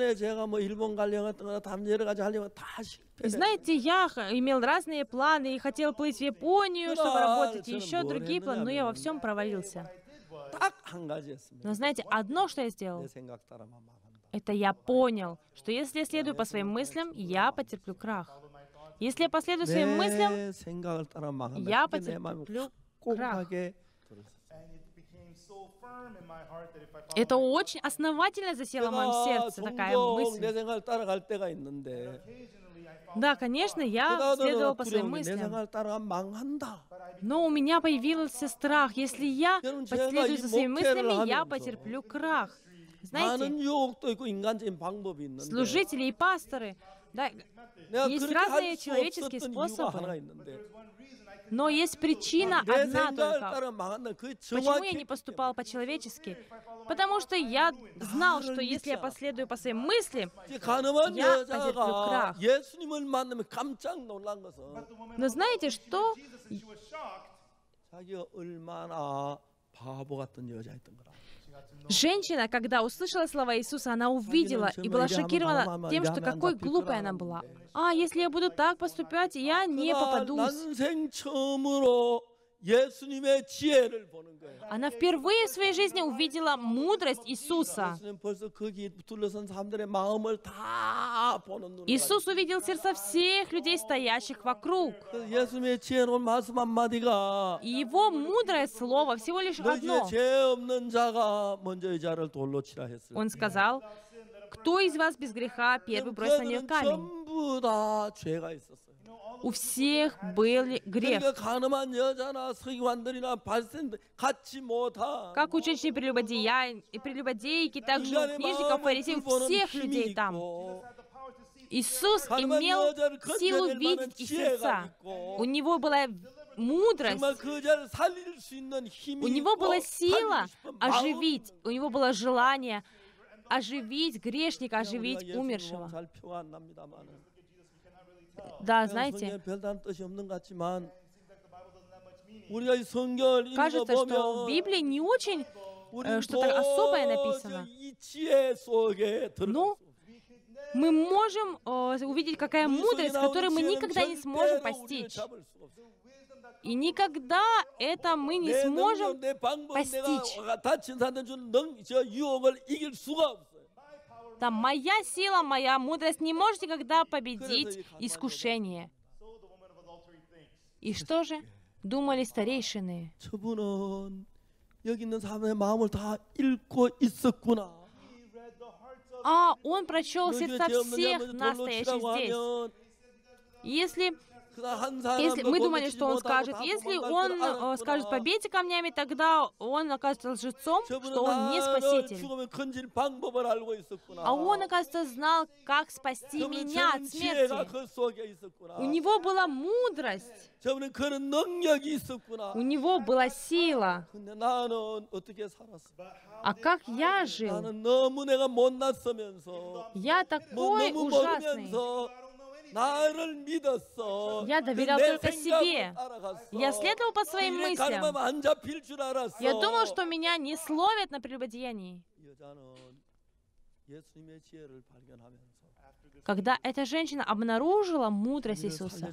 [SPEAKER 3] и знаете, я имел разные планы и хотел плыть в Японию, чтобы работать, и еще другие планы, но я во всем провалился. Но знаете, одно, что я сделал, это я понял, что если я следую по своим мыслям, я потерплю крах. Если я последую своим мыслям, я потерплю крах. Это очень основательно засело в моем сердце, такая мысль. Да, конечно, я следовал по своим мыслям. Но у меня появился страх. Если я последую за своими мыслями, я потерплю крах. Знаете, служители и пасторы, да, есть разные человеческие способы. Но есть причина одна только. Почему я не поступал по-человечески? Потому что я знал, что если я последую по своим мыслям, я потерплю крах. Но знаете, что? Женщина, когда услышала слова Иисуса, она увидела и была шокирована тем, что какой глупой она была. А, если я буду так поступать, я не попадусь. Она впервые в своей жизни увидела мудрость Иисуса. Иисус увидел сердца всех людей, стоящих вокруг. И Его мудрое слово всего лишь одно. Он сказал: «Кто из вас без греха, первый бросит на нее камень». У всех был грех. Как у женщин-прелюбодея и прелюбодейки, так же у книжников, фарисеев, всех людей там. Иисус имел силу видеть их сердца. У Него была мудрость. У Него была сила оживить. У Него было желание оживить грешника, оживить умершего. Да, знаете, кажется, что в Библии не очень э, что-то особое написано. Но мы можем э, увидеть, какая мудрость, которую мы никогда не сможем постичь. И никогда это мы не сможем постичь. Там моя сила, моя мудрость не может никогда победить искушение. И что же думали старейшины? А, он прочел сердца всех настоящих здесь. Если Если мы думали, что он скажет, если он э, скажет «побейте камнями», тогда он окажется лжецом, что он не спаситель. А он, оказывается, знал, как спасти меня от смерти. У него была мудрость. У него была сила. А как я жил? Я такой ужасный. Я доверял только себе. Я следовал по своим мыслям. Я думал, что меня не словят на прелюбодеянии. Когда эта женщина обнаружила мудрость Иисуса,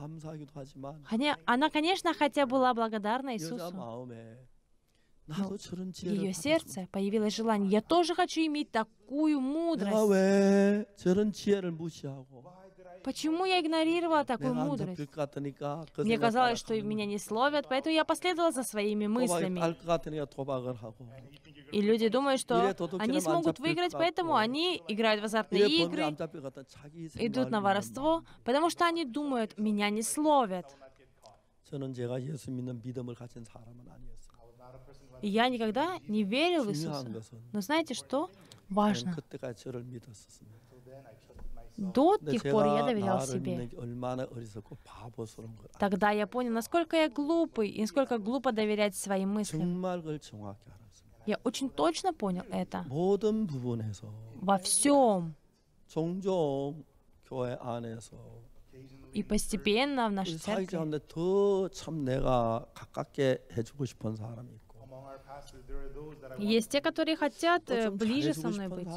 [SPEAKER 3] она, конечно, хотя была благодарна Иисусу, но в ее сердце появилось желание: я тоже хочу иметь такую мудрость. Почему я игнорировала такую мудрость? Мне казалось, что меня не словят, поэтому я последовала за своими мыслями. И люди думают, что они смогут выиграть, поэтому они играют в азартные игры, идут на воровство, потому что они думают, меня не словят. И я никогда не верил в Иисуса. Но знаете что? Важно. До тех пор я доверял себе. Тогда я понял, насколько я глупый, и насколько глупо доверять своим мыслям. Я очень точно понял это. Во всем. И постепенно в нашей церкви есть те, которые хотят ближе со мной быть.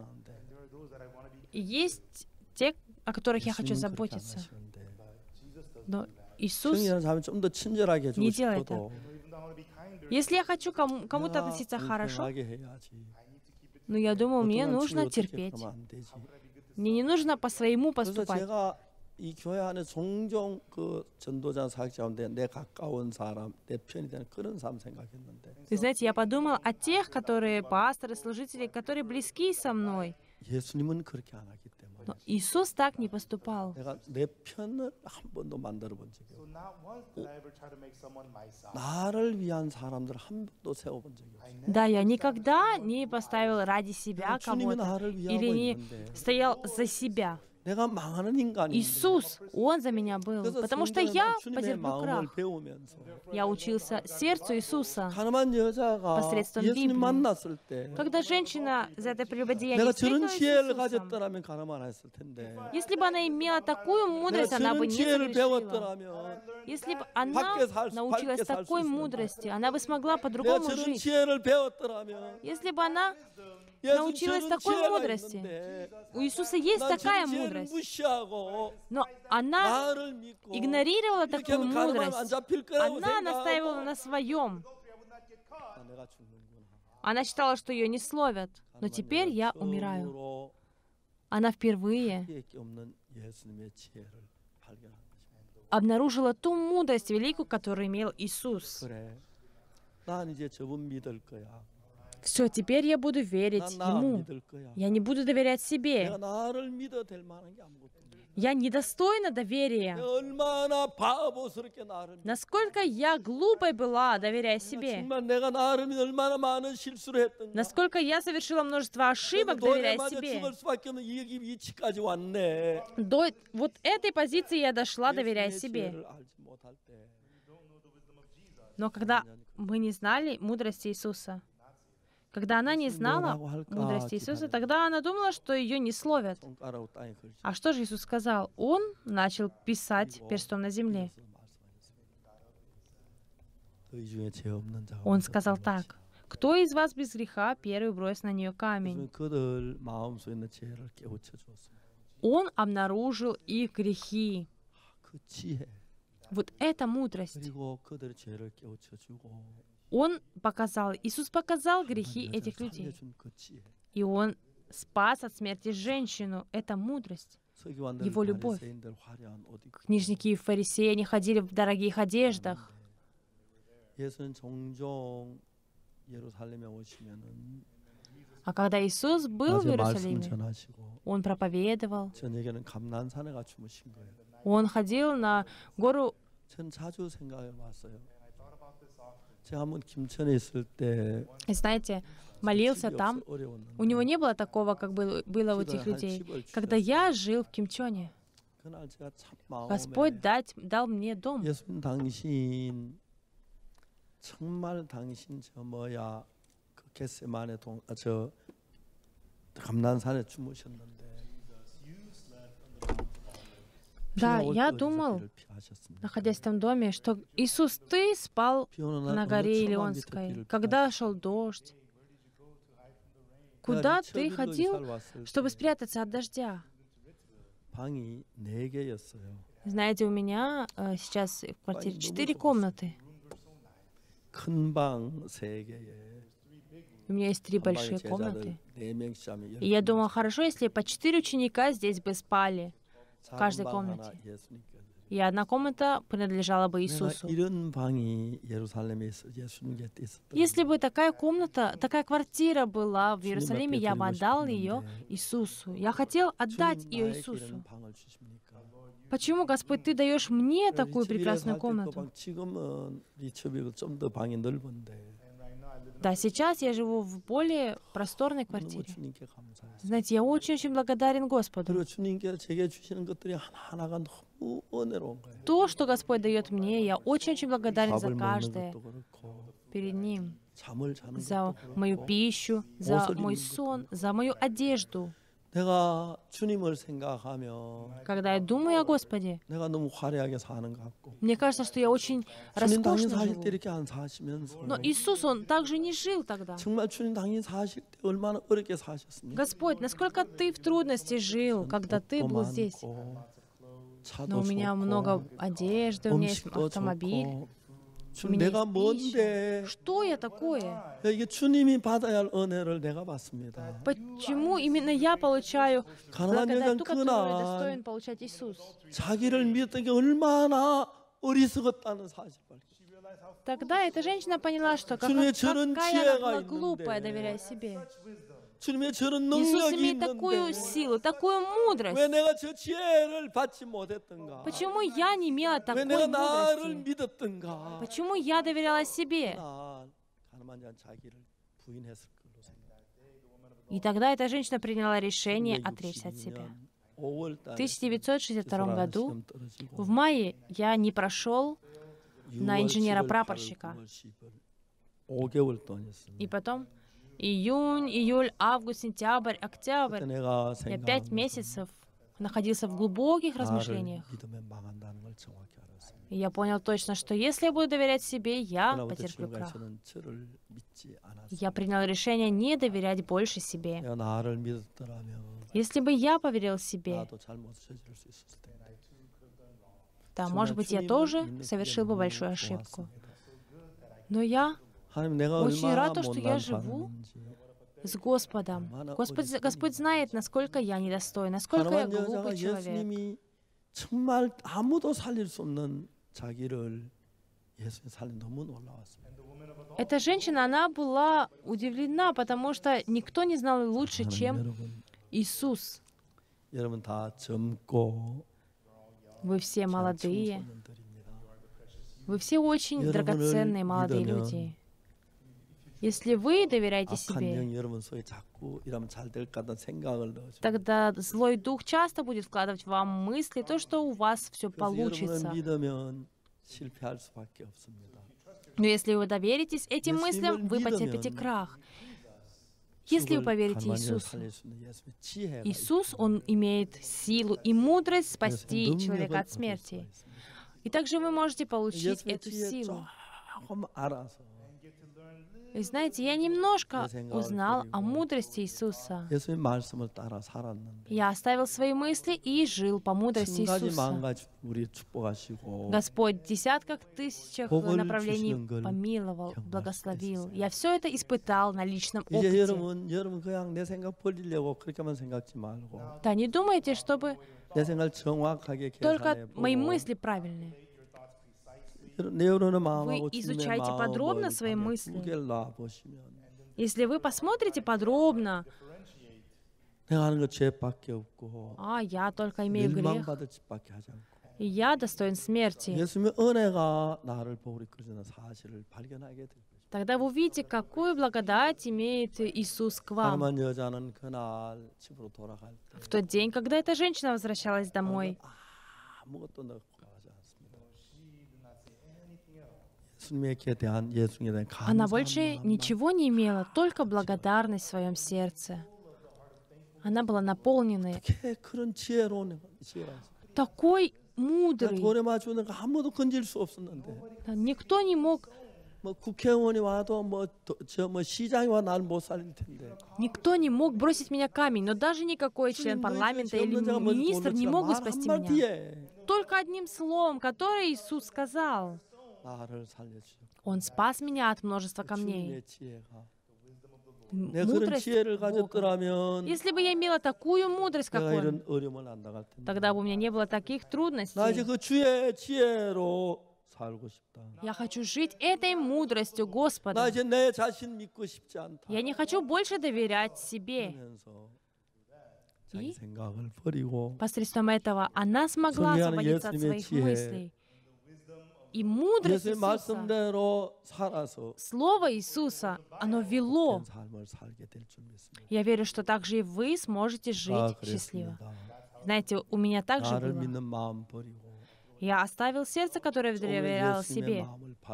[SPEAKER 3] И есть те, о которых я хочу заботиться. Но Иисус не делает это. Если я хочу кому- кому-то относиться хорошо, но я думаю, мне нужно терпеть. Мне не нужно по-своему поступать.
[SPEAKER 2] 이 교회 안에 종종 그 전도자 사역 가운데 내 가까운 사람, 내 편이 되는 그런 사람 생각했는데.
[SPEAKER 3] Вы знаете, я подумал о тех, которые пасторы, служители, которые близки со мной.
[SPEAKER 2] 예수님은 그렇게 안 하기 때문에.
[SPEAKER 3] Но Иисус так не поступал.
[SPEAKER 2] 내가 내 편을 한 번도 만들어 본 적이 없어. 나를 위한 사람들 한 번도 세워 본 적이 없어.
[SPEAKER 3] Да, я никогда не поставил ради себя кого-то или не стоял за себя.
[SPEAKER 2] 내가 망하는 인간인데.
[SPEAKER 3] Иисус, Он за меня был,
[SPEAKER 2] 그래서
[SPEAKER 3] потому что
[SPEAKER 2] 성경에
[SPEAKER 3] я
[SPEAKER 2] 주님의
[SPEAKER 3] потерплю
[SPEAKER 2] 마음을
[SPEAKER 3] крах.
[SPEAKER 2] 배우면서
[SPEAKER 3] Я учился сердцу Иисуса.
[SPEAKER 2] 가늠한 여자가
[SPEAKER 3] посредством
[SPEAKER 2] 예수님
[SPEAKER 3] Библии.
[SPEAKER 2] 만났을 때
[SPEAKER 3] Когда женщина за это прелюбодеяние
[SPEAKER 2] 내가 저런
[SPEAKER 3] встретилась с
[SPEAKER 2] 지혜를
[SPEAKER 3] Иисусом,
[SPEAKER 2] 가졌더라면 가늠 안 했을 텐데.
[SPEAKER 3] если бы она имела такую
[SPEAKER 2] 내가
[SPEAKER 3] мудрость, она бы
[SPEAKER 2] 저런
[SPEAKER 3] не
[SPEAKER 2] 지혜를
[SPEAKER 3] согрешила.
[SPEAKER 2] 배웠더라면,
[SPEAKER 3] Если бы она
[SPEAKER 2] 밖에 살 수-
[SPEAKER 3] научилась
[SPEAKER 2] 밖에 살수
[SPEAKER 3] такой
[SPEAKER 2] 있었는데.
[SPEAKER 3] мудрости, она бы смогла
[SPEAKER 2] 내가
[SPEAKER 3] по-другому
[SPEAKER 2] 저런
[SPEAKER 3] жить.
[SPEAKER 2] 지혜를 배웠더라면
[SPEAKER 3] Если бы она
[SPEAKER 2] 예수
[SPEAKER 3] научилась
[SPEAKER 2] 저런
[SPEAKER 3] такой
[SPEAKER 2] 지혜가
[SPEAKER 3] мудрости.
[SPEAKER 2] 있는데
[SPEAKER 3] У Иисуса есть
[SPEAKER 2] 난
[SPEAKER 3] такая
[SPEAKER 2] 저런 지혜를
[SPEAKER 3] мудрость,
[SPEAKER 2] 무시하고
[SPEAKER 3] но она
[SPEAKER 2] 나를 믿고
[SPEAKER 3] игнорировала
[SPEAKER 2] 이렇게
[SPEAKER 3] такую
[SPEAKER 2] 하면 가늠하면 안
[SPEAKER 3] мудрость.
[SPEAKER 2] 잡힐 거라고
[SPEAKER 3] Она настаивала
[SPEAKER 2] 생각하고
[SPEAKER 3] на своем.
[SPEAKER 2] 아, 내가 죽는구나.
[SPEAKER 3] Она считала, что ее не словят. Но теперь я умираю.
[SPEAKER 2] 처음으로
[SPEAKER 3] Она впервые
[SPEAKER 2] 이게 없는 예수님의 지혜를 발견한 것입니다.
[SPEAKER 3] обнаружила ту мудрость великую, которую имел Иисус.
[SPEAKER 2] 그래, 난 이제 저분 믿을 거야.
[SPEAKER 3] Все, теперь я буду верить
[SPEAKER 2] 난 나
[SPEAKER 3] Ему.
[SPEAKER 2] 믿을 거야.
[SPEAKER 3] Я не буду доверять
[SPEAKER 2] 내가
[SPEAKER 3] себе.
[SPEAKER 2] 나를 믿어 될 만한 게 아무것도 없어.
[SPEAKER 3] Я недостойна доверия.
[SPEAKER 2] 내가 얼마나 바보스럽게 나를 믿어.
[SPEAKER 3] Насколько я глупой была, доверяя себе.
[SPEAKER 2] 정말 내가 나를 믿어 얼마나 많은 실수를 했던가.
[SPEAKER 3] Насколько я совершила множество ошибок, доверяя
[SPEAKER 2] 맞아
[SPEAKER 3] себе.
[SPEAKER 2] 죽을 수밖에 없는 이 여기 위치까지 왔네.
[SPEAKER 3] До вот этой позиции я дошла, доверяя
[SPEAKER 2] 예수님의
[SPEAKER 3] себе.
[SPEAKER 2] 지혜를 알지 못할 때
[SPEAKER 3] Но когда мы не знали мудрости Иисуса, когда она не знала мудрости Иисуса, тогда она думала, что ее не словят.
[SPEAKER 2] 손가락으로 땅에 걸쳐.
[SPEAKER 3] А что же Иисус сказал? Он начал писать перстом на земле.
[SPEAKER 2] 너희 중에 죄 없는 자가
[SPEAKER 3] Он
[SPEAKER 2] 먼저
[SPEAKER 3] сказал
[SPEAKER 2] 들어오지.
[SPEAKER 3] так: «Кто из вас без греха, первый бросит на нее камень?»
[SPEAKER 2] 예수님은 그들 마음속에 있는 죄를 깨우쳐 주었습니다.
[SPEAKER 3] Он обнаружил их грехи.
[SPEAKER 2] 그 지혜
[SPEAKER 3] Вот это мудрость.
[SPEAKER 2] 그리고 그들의 죄를 깨우쳐 주고
[SPEAKER 3] Он показал, Иисус показал грехи этих людей.
[SPEAKER 2] 살려준 그 지혜.
[SPEAKER 3] И Он спас от смерти женщину. Это мудрость.
[SPEAKER 2] 서기관들,
[SPEAKER 3] Его любовь.
[SPEAKER 2] 바리새인들 화려한 옷 입고
[SPEAKER 3] Книжники и фарисеи, они ходили в дорогих одеждах.
[SPEAKER 2] 예수는 종종 예루살렘에 오시면은
[SPEAKER 3] А когда Иисус был в
[SPEAKER 2] 낮에 말씀
[SPEAKER 3] Иерусалиме,
[SPEAKER 2] 전하시고
[SPEAKER 3] Он проповедовал,
[SPEAKER 2] 저녁에는 감난산에 가 주무신 거예요.
[SPEAKER 3] Он ходил на гору.
[SPEAKER 2] 전 자주 생각해 봤어요. 제가 한번 김천에 있을 때
[SPEAKER 3] И знаете, молился
[SPEAKER 2] 집이
[SPEAKER 3] там.
[SPEAKER 2] 없어 어려웠는데
[SPEAKER 3] У него не было такого, как было, было у этих людей. Когда я жил в Кимчоне,
[SPEAKER 2] 그날 제가 참 마음에
[SPEAKER 3] Господь дать, дал мне дом.
[SPEAKER 2] 예수님 당신 정말 당신 저 뭐야 그 겟세마네 동저 감난산에 주무셨는데
[SPEAKER 3] Да,
[SPEAKER 2] 비가 올
[SPEAKER 3] я
[SPEAKER 2] 때 어디서
[SPEAKER 3] думал,
[SPEAKER 2] 비를 피하셨습니까?
[SPEAKER 3] находясь в том доме, что Иисус, ты спал
[SPEAKER 2] 비 오는 날
[SPEAKER 3] на
[SPEAKER 2] 어느
[SPEAKER 3] горе
[SPEAKER 2] 천막 밑에
[SPEAKER 3] Илионской,
[SPEAKER 2] 비를
[SPEAKER 3] когда шел дождь.
[SPEAKER 2] 피하셨습니까?
[SPEAKER 3] Куда
[SPEAKER 2] 내가
[SPEAKER 3] ты
[SPEAKER 2] 리처빌로
[SPEAKER 3] ходил,
[SPEAKER 2] 이사를 왔을
[SPEAKER 3] чтобы
[SPEAKER 2] 때
[SPEAKER 3] спрятаться от дождя?
[SPEAKER 2] 방이 네 개였어요.
[SPEAKER 3] Знаете, у меня э, сейчас в квартире
[SPEAKER 2] Ай,
[SPEAKER 3] четыре
[SPEAKER 2] 너무
[SPEAKER 3] комнаты.
[SPEAKER 2] 큰 방 세 개에
[SPEAKER 3] У меня есть три
[SPEAKER 2] 한 방에
[SPEAKER 3] большие
[SPEAKER 2] 제자들
[SPEAKER 3] комнаты.
[SPEAKER 2] 네 명씩 자면
[SPEAKER 3] И я думал, хорошо, если по четыре ученика здесь бы спали.
[SPEAKER 2] 작은
[SPEAKER 3] каждой
[SPEAKER 2] 방
[SPEAKER 3] комнате.
[SPEAKER 2] 하나 예수님께
[SPEAKER 3] И одна комната принадлежала бы
[SPEAKER 2] 내가
[SPEAKER 3] Иисусу.
[SPEAKER 2] 이런 방이 예루살렘에 있어 예수님께 있었던
[SPEAKER 3] Если бы такая комната, такая квартира была в
[SPEAKER 2] 주님
[SPEAKER 3] Иерусалиме,
[SPEAKER 2] 앞에
[SPEAKER 3] я бы
[SPEAKER 2] 드리고
[SPEAKER 3] отдал ее
[SPEAKER 2] 싶었는데
[SPEAKER 3] Иисусу. Я хотел отдать
[SPEAKER 2] 주님
[SPEAKER 3] ее
[SPEAKER 2] 나에게
[SPEAKER 3] Иисусу.
[SPEAKER 2] 이런 방을 주십니까?
[SPEAKER 3] Почему, Господь, Ты даешь мне такую
[SPEAKER 2] 리처빌에
[SPEAKER 3] прекрасную
[SPEAKER 2] 살때 그
[SPEAKER 3] комнату?
[SPEAKER 2] 방, 지금은 리처빌 좀더 방이 넓은데
[SPEAKER 3] Да, сейчас я живу в более просторной
[SPEAKER 2] 너무
[SPEAKER 3] квартире.
[SPEAKER 2] 주님께 감사해요.
[SPEAKER 3] Знаете, я очень-очень благодарен Господу.
[SPEAKER 2] 그리고 주님께서 제게 주시는 것들이 하나하나가 너무 은혜로운 거예요.
[SPEAKER 3] То, что Господь дает мне, я очень-очень благодарен за
[SPEAKER 2] 밥을 먹는
[SPEAKER 3] каждое
[SPEAKER 2] 것도 그렇고
[SPEAKER 3] перед Ним.
[SPEAKER 2] 잠을 자는
[SPEAKER 3] За
[SPEAKER 2] 것도
[SPEAKER 3] мою
[SPEAKER 2] 그렇고
[SPEAKER 3] пищу, за
[SPEAKER 2] 옷을
[SPEAKER 3] мой
[SPEAKER 2] 입는
[SPEAKER 3] сон, за мою одежду.
[SPEAKER 2] 내가 주님을 생각하면
[SPEAKER 3] Когда я думаю о Господе,
[SPEAKER 2] 내가 너무 화려하게 사는 것 같고
[SPEAKER 3] мне кажется, что я очень
[SPEAKER 2] 주님 당신
[SPEAKER 3] роскошно
[SPEAKER 2] 사실
[SPEAKER 3] живу.
[SPEAKER 2] 때 이렇게 안 사시면서
[SPEAKER 3] Но Иисус, Он также не жил тогда.
[SPEAKER 2] 정말 주님 당신 사실 때 얼마나 어렵게 사셨습니까?
[SPEAKER 3] Господь, насколько Ты в трудности жил, когда Ты
[SPEAKER 2] 옷도
[SPEAKER 3] был здесь.
[SPEAKER 2] 많고, 차도
[SPEAKER 3] Но у меня
[SPEAKER 2] 좋고,
[SPEAKER 3] много одежды, у меня есть
[SPEAKER 2] 음식도
[SPEAKER 3] автомобиль,
[SPEAKER 2] 좋고
[SPEAKER 3] у
[SPEAKER 2] 주님
[SPEAKER 3] меня
[SPEAKER 2] 내가
[SPEAKER 3] есть
[SPEAKER 2] 뭔데
[SPEAKER 3] пища. Что я такое?
[SPEAKER 2] 이게 주님이 받아야 할 은혜를 내가 받습니다.
[SPEAKER 3] Почему именно я получаю
[SPEAKER 2] 가난한
[SPEAKER 3] благодать,
[SPEAKER 2] 여자는
[SPEAKER 3] ту, которую
[SPEAKER 2] 그날
[SPEAKER 3] достоин получать Иисус?
[SPEAKER 2] 자기를 믿었던 게 얼마나 어리석었다는 사실을 밝혔어요.
[SPEAKER 3] Тогда эта женщина поняла, что как-
[SPEAKER 2] 주님의 저런
[SPEAKER 3] какая она была
[SPEAKER 2] 지혜가
[SPEAKER 3] глупая,
[SPEAKER 2] 있는데.
[SPEAKER 3] доверяя себе.
[SPEAKER 2] 주님의 저런
[SPEAKER 3] Иисус
[SPEAKER 2] 능력이
[SPEAKER 3] имеет такую
[SPEAKER 2] 있는데
[SPEAKER 3] силу, такую
[SPEAKER 2] 왜
[SPEAKER 3] мудрость.
[SPEAKER 2] 내가 저 지혜를 받지 못했던가?
[SPEAKER 3] Почему я не имела
[SPEAKER 2] 왜
[SPEAKER 3] такой
[SPEAKER 2] 내가 나를
[SPEAKER 3] мудрости?
[SPEAKER 2] 믿었던가?
[SPEAKER 3] Почему я доверяла себе?
[SPEAKER 2] 난 가늠한 자는 자기를 부인했을 걸로 생각해요.
[SPEAKER 3] И тогда эта женщина приняла решение отречься от себя. В тысяча девятьсот шестьдесят втором году, в мае, я не прошел на инженера-прапорщика. И потом июнь, июль, август, сентябрь, октябрь. Я пять месяцев находился в глубоких размышлениях. И я понял точно, что если я буду доверять себе, я потерплю крах. Я принял решение не доверять больше себе. Если бы я поверил себе, то, может быть, я тоже совершил бы большую ошибку. Но я очень рад, что я живу с Господом. Господь, Господь знает, насколько я недостоин, насколько я глупый человек.
[SPEAKER 2] 정말 아무도 살릴 수 없는 자기를 예수님 살린 너무 놀라웠습니다.
[SPEAKER 3] Эта женщина, она была удивлена, потому что никто не знал ее лучше, чем Иисус.
[SPEAKER 2] 여러분 다 젊고
[SPEAKER 3] Вы все молодые. Вы все очень драгоценные молодые люди. Если вы доверяете себе, тогда злой дух часто будет вкладывать в вам мысли, то, что у вас все получится. Но если вы доверитесь этим мыслям, вы потерпите крах. Если вы поверите Иисусу, Иисус, Он имеет силу и мудрость спасти человека от смерти. И также вы можете получить эту силу. И знаете, я немножко узнал о мудрости Иисуса. Я оставил свои мысли и жил по мудрости Иисуса. Господь в десятках тысячах направлений помиловал, благословил. Я все это испытал на личном опыте. Да, не думайте, чтобы только мои мысли правильные. Вы изучаете подробно свои мысли. Если вы посмотрите подробно, а я только имею грех, и я достоин смерти, тогда вы увидите, какую благодать имеет Иисус к вам. В тот день, когда эта женщина возвращалась домой, она больше ничего не имела, только благодарность в своем сердце. Она была наполнена такой мудрой. Никто не мог Никто не мог бросить меня камень, но даже никакой член парламента или министр не мог бы спасти меня. Только одним словом, которое Иисус сказал. Он спас меня от множества камней. Мудрость Бога. Если бы я имела такую мудрость, как Он, тогда бы у меня не было таких трудностей. Я хочу жить этой мудростью Господа. Я не хочу больше доверять себе. И посредством этого она смогла освободиться от своих мыслей. И мудрость Иисуса, Слово Иисуса, оно вело. Я верю, что также и вы сможете жить счастливо. Знаете, у меня также было. Я оставил сердце, которое доверял себе.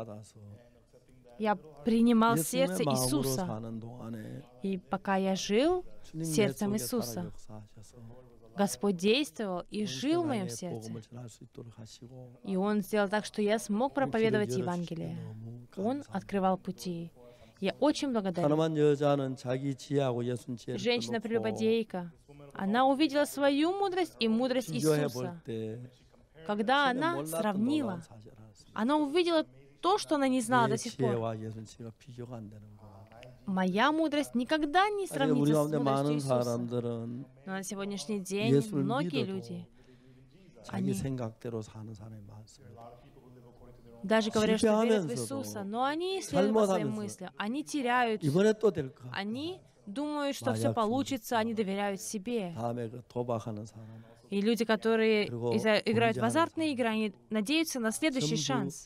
[SPEAKER 3] Я принимал сердце Иисуса. И пока я жил сердцем Иисуса, Господь действовал и жил в моем сердце. И Он сделал так, что я смог проповедовать Евангелие. Он открывал пути. Я очень благодарен. Женщина-прелюбодейка, она увидела свою мудрость и мудрость Иисуса. Когда она сравнила, она увидела то, что она не знала до сих пор. Моя мудрость никогда не сравнится с мудростью Иисуса. Но на сегодняшний день многие люди, они даже говорят, что верят в Иисуса, но они следуют по своим мыслям. Они теряют. Они думают, что все получится, они доверяют себе. И люди, которые играют в азартные игры, они надеются на следующий шанс.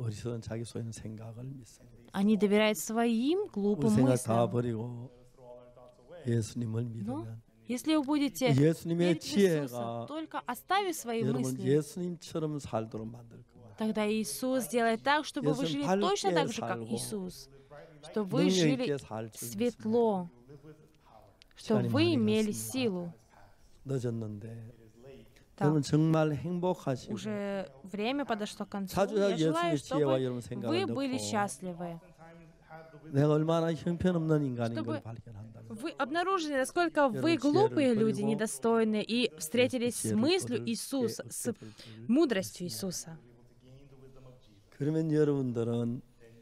[SPEAKER 3] Они доверяют своим глупым мыслям. Но Если вы будете
[SPEAKER 2] 예수님의
[SPEAKER 3] верить в Иисуса,
[SPEAKER 2] 지혜가
[SPEAKER 3] только оставив свои
[SPEAKER 2] 여러분
[SPEAKER 3] мысли,
[SPEAKER 2] 예수님처럼 살도록 만들 겁니다.
[SPEAKER 3] тогда Иисус сделает так, чтобы вы жили точно так же, как Иисус, что вы жили светло, что вы имели силу.
[SPEAKER 2] 늦었는데
[SPEAKER 3] Да.
[SPEAKER 2] 여러분 정말 행복하시고
[SPEAKER 3] Уже время подошло к концу.
[SPEAKER 2] 자주
[SPEAKER 3] Я желаю,
[SPEAKER 2] 예수님의 지혜와
[SPEAKER 3] чтобы
[SPEAKER 2] 여러분 생각을
[SPEAKER 3] вы были
[SPEAKER 2] 넣고
[SPEAKER 3] счастливы,
[SPEAKER 2] 내가 얼마나 형편없는 인간인
[SPEAKER 3] чтобы
[SPEAKER 2] 걸 발견한다면
[SPEAKER 3] вы обнаружили, насколько вы глупые люди, недостойные, и встретились с мыслью Иисуса, с мудростью Иисуса.
[SPEAKER 2] 그러면 여러분들은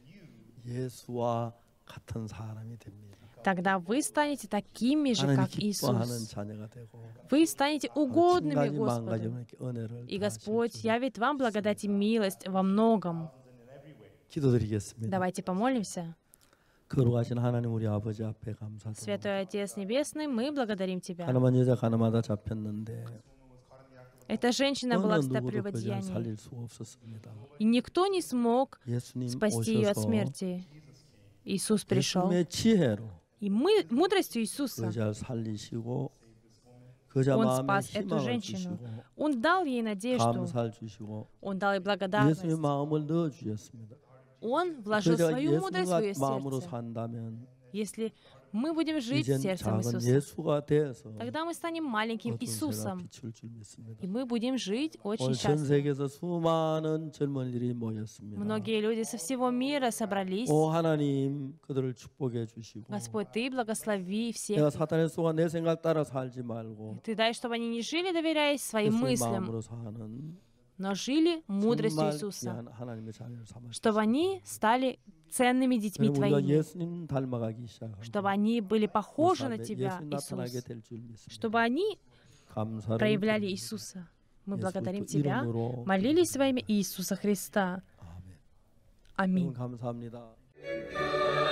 [SPEAKER 2] 예수와 같은 사람이 됩니다.
[SPEAKER 3] Тогда вы станете такими же, как
[SPEAKER 2] 하나님 기뻐하는
[SPEAKER 3] Иисус.
[SPEAKER 2] 자녀가 되고
[SPEAKER 3] Вы станете угодными
[SPEAKER 2] 천가지
[SPEAKER 3] Господу.
[SPEAKER 2] 만가지면 이렇게 은혜를
[SPEAKER 3] И
[SPEAKER 2] 다
[SPEAKER 3] Господь
[SPEAKER 2] 하실 줄
[SPEAKER 3] явит вам благодать и милость во многом.
[SPEAKER 2] 기도드리겠습니다.
[SPEAKER 3] Давайте помолимся.
[SPEAKER 2] 거룩하신 하나님 우리 아버지 앞에 감사드립니다.
[SPEAKER 3] Святой Отец Небесный, мы благодарим Тебя.
[SPEAKER 2] 하나만 여자 가나마다 잡혔는데
[SPEAKER 3] Эта женщина была
[SPEAKER 2] 어느
[SPEAKER 3] в
[SPEAKER 2] 누구도 그 여자를
[SPEAKER 3] прелюбодеянии,
[SPEAKER 2] 살릴 수 없었습니다.
[SPEAKER 3] и никто не смог
[SPEAKER 2] 예수님
[SPEAKER 3] спасти ее от
[SPEAKER 2] 오셔서
[SPEAKER 3] смерти. Иисус пришел,
[SPEAKER 2] 예수님의 지혜로
[SPEAKER 3] и мы, мудростью
[SPEAKER 2] 그
[SPEAKER 3] Иисуса,
[SPEAKER 2] 여자를 살리시고 그 여자
[SPEAKER 3] Он
[SPEAKER 2] 마음에
[SPEAKER 3] спас эту
[SPEAKER 2] 희망을
[SPEAKER 3] женщину.
[SPEAKER 2] 주시고
[SPEAKER 3] Он дал ей надежду,
[SPEAKER 2] 감사를 주시고
[SPEAKER 3] Он дал ей
[SPEAKER 2] 예수님의
[SPEAKER 3] благодарность.
[SPEAKER 2] 마음을 넣어 주셨습니다.
[SPEAKER 3] Он
[SPEAKER 2] 그
[SPEAKER 3] вложил
[SPEAKER 2] 여자가
[SPEAKER 3] свою мудрость в ее
[SPEAKER 2] 예수님과 마음으로
[SPEAKER 3] сердце.
[SPEAKER 2] 산다면
[SPEAKER 3] Если мы будем жить
[SPEAKER 2] 이젠
[SPEAKER 3] сердцем
[SPEAKER 2] 작은
[SPEAKER 3] Иисуса,
[SPEAKER 2] 예수가 되어서
[SPEAKER 3] тогда мы станем маленьким
[SPEAKER 2] 어두운 세가
[SPEAKER 3] Иисусом,
[SPEAKER 2] 비출 줄 믿습니다.
[SPEAKER 3] и мы будем жить очень
[SPEAKER 2] 오늘 전
[SPEAKER 3] счастливо.
[SPEAKER 2] 세계에서 수많은 젊은이들이 모였습니다.
[SPEAKER 3] Многие люди со всего мира собрались.
[SPEAKER 2] 오 하나님 그들을 축복해 주시고
[SPEAKER 3] Господь, Ты благослови
[SPEAKER 2] 내가
[SPEAKER 3] всех.
[SPEAKER 2] 사탄의 속아 내 생각 따라 살지 말고
[SPEAKER 3] Ты дай, чтобы они не жили, доверяясь своим
[SPEAKER 2] 예수의
[SPEAKER 3] мыслям,
[SPEAKER 2] 마음으로 사는
[SPEAKER 3] но жили мудростью
[SPEAKER 2] 정말
[SPEAKER 3] Иисуса,
[SPEAKER 2] 귀한 하나님의 자녀를 삼아
[SPEAKER 3] чтобы они стали ценными детьми
[SPEAKER 2] 우리가
[SPEAKER 3] Твоими,
[SPEAKER 2] 예수님 닮아가기
[SPEAKER 3] чтобы
[SPEAKER 2] 시작하고
[SPEAKER 3] они были похожи на
[SPEAKER 2] 삶에
[SPEAKER 3] Тебя,
[SPEAKER 2] 예수님 나타나게
[SPEAKER 3] Иисус,
[SPEAKER 2] 될 줄 믿습니다.
[SPEAKER 3] чтобы они
[SPEAKER 2] 감사를
[SPEAKER 3] проявляли
[SPEAKER 2] 드립니다.
[SPEAKER 3] Иисуса. Мы
[SPEAKER 2] 예수
[SPEAKER 3] благодарим
[SPEAKER 2] 그리스도
[SPEAKER 3] Тебя,
[SPEAKER 2] 이름으로
[SPEAKER 3] молились во имя Иисуса Христа.
[SPEAKER 2] 아멘.
[SPEAKER 3] Аминь.
[SPEAKER 2] 여러분 감사합니다.